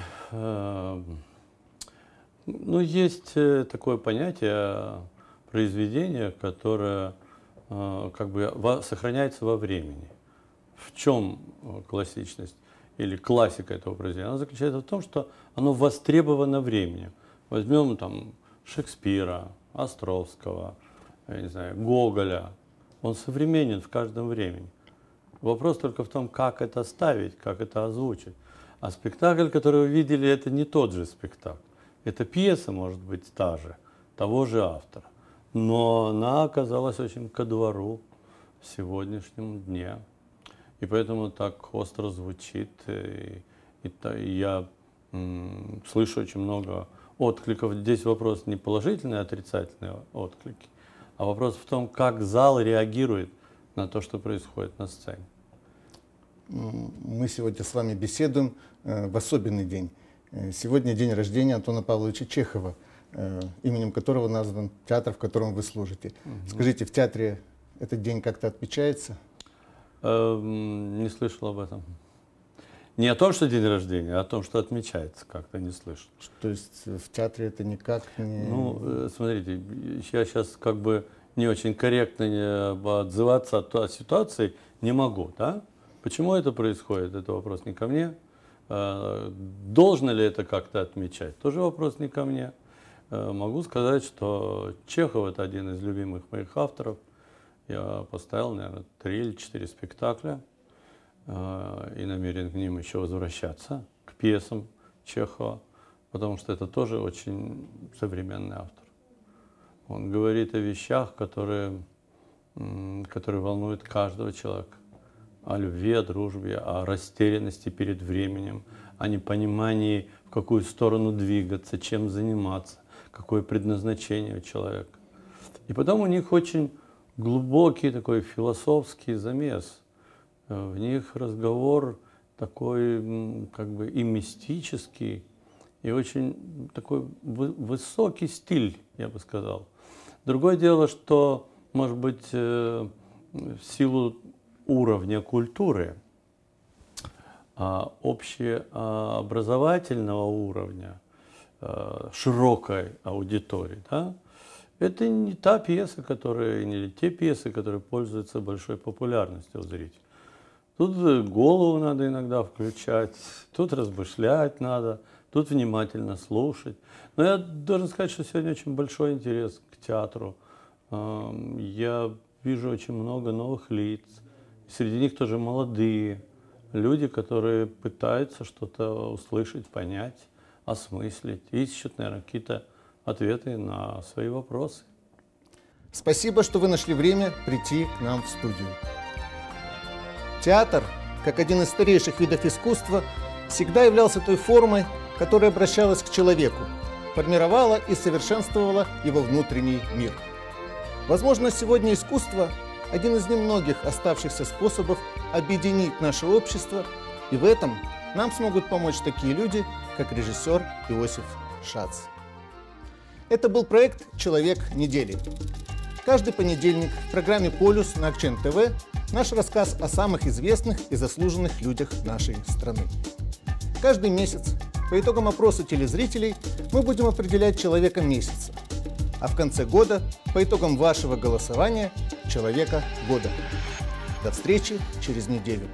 Есть такое понятие произведения, которое сохраняется во времени. В чем классичность или классика этого произведения? Она заключается в том, что оно востребовано временем. Возьмем там Шекспира, Островского, я не знаю, Гоголя. Он современен в каждом времени. Вопрос только в том, как это ставить, как это озвучить. А спектакль, который вы видели, это не тот же спектакль. Эта пьеса может быть та же, того же автора. Но она оказалась очень ко двору в сегодняшнем дне. И поэтому так остро звучит. И я Слышу очень много откликов. Здесь вопрос не положительные, отрицательные отклики, а вопрос в том, как зал реагирует на то, что происходит на сцене. Мы сегодня с вами беседуем в особенный день. Сегодня день рождения Антона Павловича Чехова, именем которого назван театр, в котором вы служите. Скажите, в театре этот день как-то отмечается? Не слышал об этом. Не о том, что день рождения, а о том, что отмечается, как-то не слышал. То есть в театре это никак не... Ну, смотрите, я сейчас как бы не очень корректно отзываться о ситуации не могу, да? Почему это происходит? Это вопрос не ко мне. Должно ли это как-то отмечать? Тоже вопрос не ко мне. Могу сказать, что Чехов — это один из любимых моих авторов. Я поставил, наверное, 3 или 4 спектакля и намерен к ним еще возвращаться, к пьесам Чехова, потому что это тоже очень современный автор. Он говорит о вещах, которые волнуют каждого человека. О любви, о дружбе, о растерянности перед временем, о непонимании, в какую сторону двигаться, чем заниматься, какое предназначение у человека. И потом у них очень глубокий такой философский замес. В них разговор такой как бы и мистический, и очень такой высокий стиль, я бы сказал. Другое дело, что, может быть, в силу уровня культуры, общеобразовательного уровня, широкой аудитории, да, это не та пьеса, не те пьесы, которые пользуются большой популярностью у зрителей. Тут голову надо иногда включать, тут размышлять надо, тут внимательно слушать. Но я должен сказать, что сегодня очень большой интерес к театру. Я вижу очень много новых лиц. Среди них тоже молодые люди, которые пытаются что-то услышать, понять, осмыслить, ищут, наверное, какие-то ответы на свои вопросы. Спасибо, что вы нашли время прийти к нам в студию. Театр, как один из старейших видов искусства, всегда являлся той формой, которая обращалась к человеку, формировала и совершенствовала его внутренний мир. Возможно, сегодня искусство – один из немногих оставшихся способов объединить наше общество, и в этом нам смогут помочь такие люди, как режиссер Иосиф Шац. Это был проект «Человек недели». Каждый понедельник в программе «Полюс» на Акчен ТВ наш рассказ о самых известных и заслуженных людях нашей страны. Каждый месяц по итогам опроса телезрителей мы будем определять человека месяца, а в конце года по итогам вашего голосования человека года. До встречи через неделю.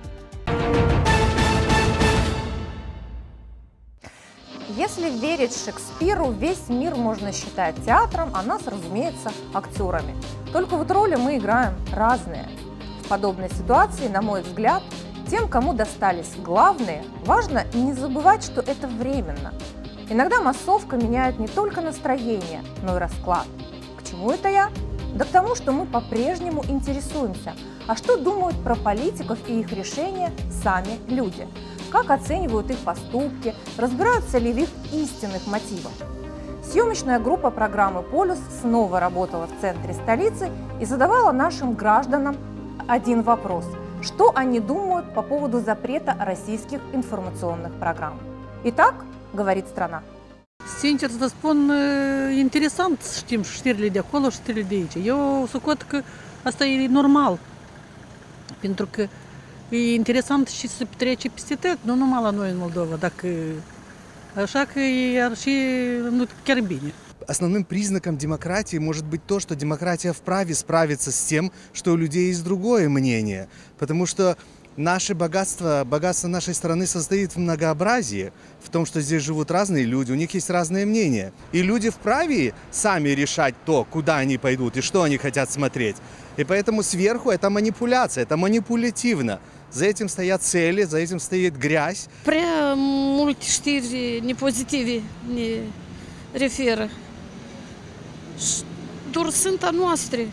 Если верить Шекспиру, весь мир можно считать театром, а нас, разумеется, актерами. Только вот роли мы играем разные. В подобной ситуации, на мой взгляд, тем, кому достались главные, важно не забывать, что это временно. Иногда массовка меняет не только настроение, но и расклад. К чему это я? Да к тому, что мы по-прежнему интересуемся, а что думают про политиков и их решения сами люди. Как оценивают их поступки, разбираются ли в их истинных мотивах. Съемочная группа программы «Полюс» снова работала в центре столицы и задавала нашим гражданам один вопрос: что они думают по поводу запрета российских информационных программ. Итак, говорит страна. Sincer să spun, interesant știm știrile de acolo, știrile de aici. Eu socot că asta e normal, pentru că e interesant și să petrece peste tot, nu numai la noi în Moldova, așa că ar și nu chiar bine. Основным признаком демократии может быть то, что демократия вправе справиться с тем, что у людей есть другое мнение. Потому что наше богатство нашей страны состоит в многообразии, в том, что здесь живут разные люди, у них есть разные мнения. И люди вправе сами решать то, куда они пойдут и что они хотят смотреть. И поэтому сверху это манипуляция, это манипулятивно. За этим stoят цели, за этим стоит грязь. Prea multe știri nepozitive ne referă. Doar sunt a noastre,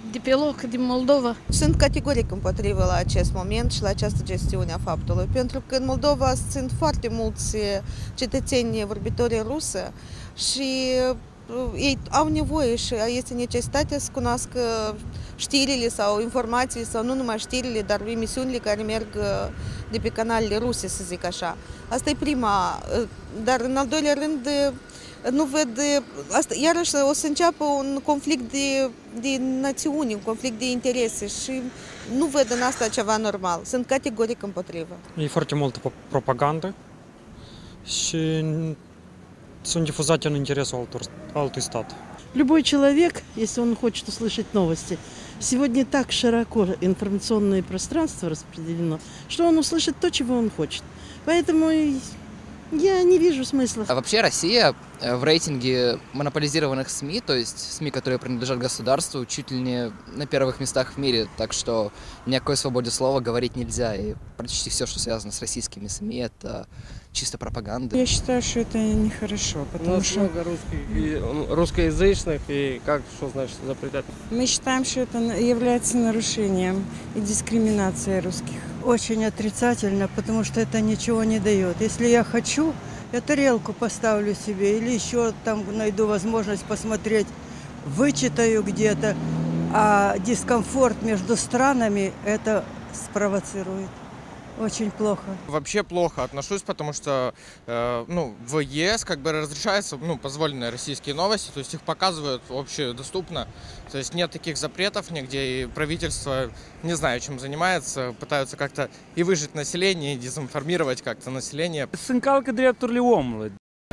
deloc din Moldova. Sunt categoric împotriva la acest moment și la această gestiune a faptului, pentru că în Moldova sunt foarte mulți cetățeni vorbitori rusă și ei au nevoie și este necesitatea să cunoască știrile sau informații, sau nu numai știrile, dar emisiunile care merg de pe canalele ruse, să zic așa. Asta e prima, dar în al doilea rând nu văd, asta, iarăși o să înceapă un conflict de națiuni, un conflict de interese și nu văd în asta ceva normal. Sunt categoric împotrivă. E foarte multă propagandă și sunt difuzate în interesul altui stat. Любой человек, если он хочет услышать новости, сегодня так широко информационное пространство распределено, что он услышит то, чего он хочет. Поэтому я не вижу смысла. А вообще Россия в рейтинге монополизированных СМИ, то есть СМИ, которые принадлежат государству, чуть ли не на первых местах в мире. Так что ни о какой свободе слова говорить нельзя. И почти все, что связано с российскими СМИ, это чисто пропаганда. Я считаю, что это нехорошо, потому что много русскоязычных, и как, что значит запретать? мы считаем, что это является нарушением и дискриминацией русских. Очень отрицательно, потому что это ничего не дает. Если я хочу, я тарелку поставлю себе или еще там найду возможность посмотреть, вычитаю где-то, а дискомфорт между странами это спровоцирует. Очень плохо. Вообще плохо отношусь, потому что в ЕС как бы разрешаются позволенные российские новости, то есть их показывают общедоступно, то есть нет таких запретов нигде, и правительство, не знаю, чем занимается, пытаются как-то и выжить население, и дезинформировать как-то население. Sunt încalcă drepturile omului.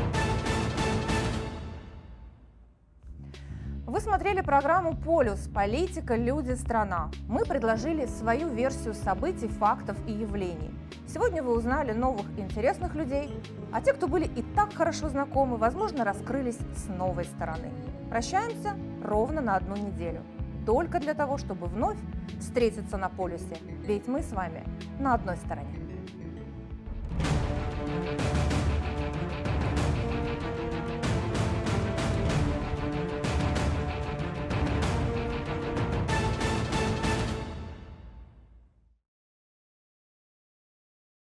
Вы смотрели программу «Полюс. Политика, люди, страна». Мы предложили свою версию событий, фактов и явлений. Сегодня вы узнали новых интересных людей, а те, кто были и так хорошо знакомы, возможно, раскрылись с новой стороны. Прощаемся ровно на 1 неделю. Только для того, чтобы вновь встретиться на полюсе. Ведь мы с вами на одной стороне.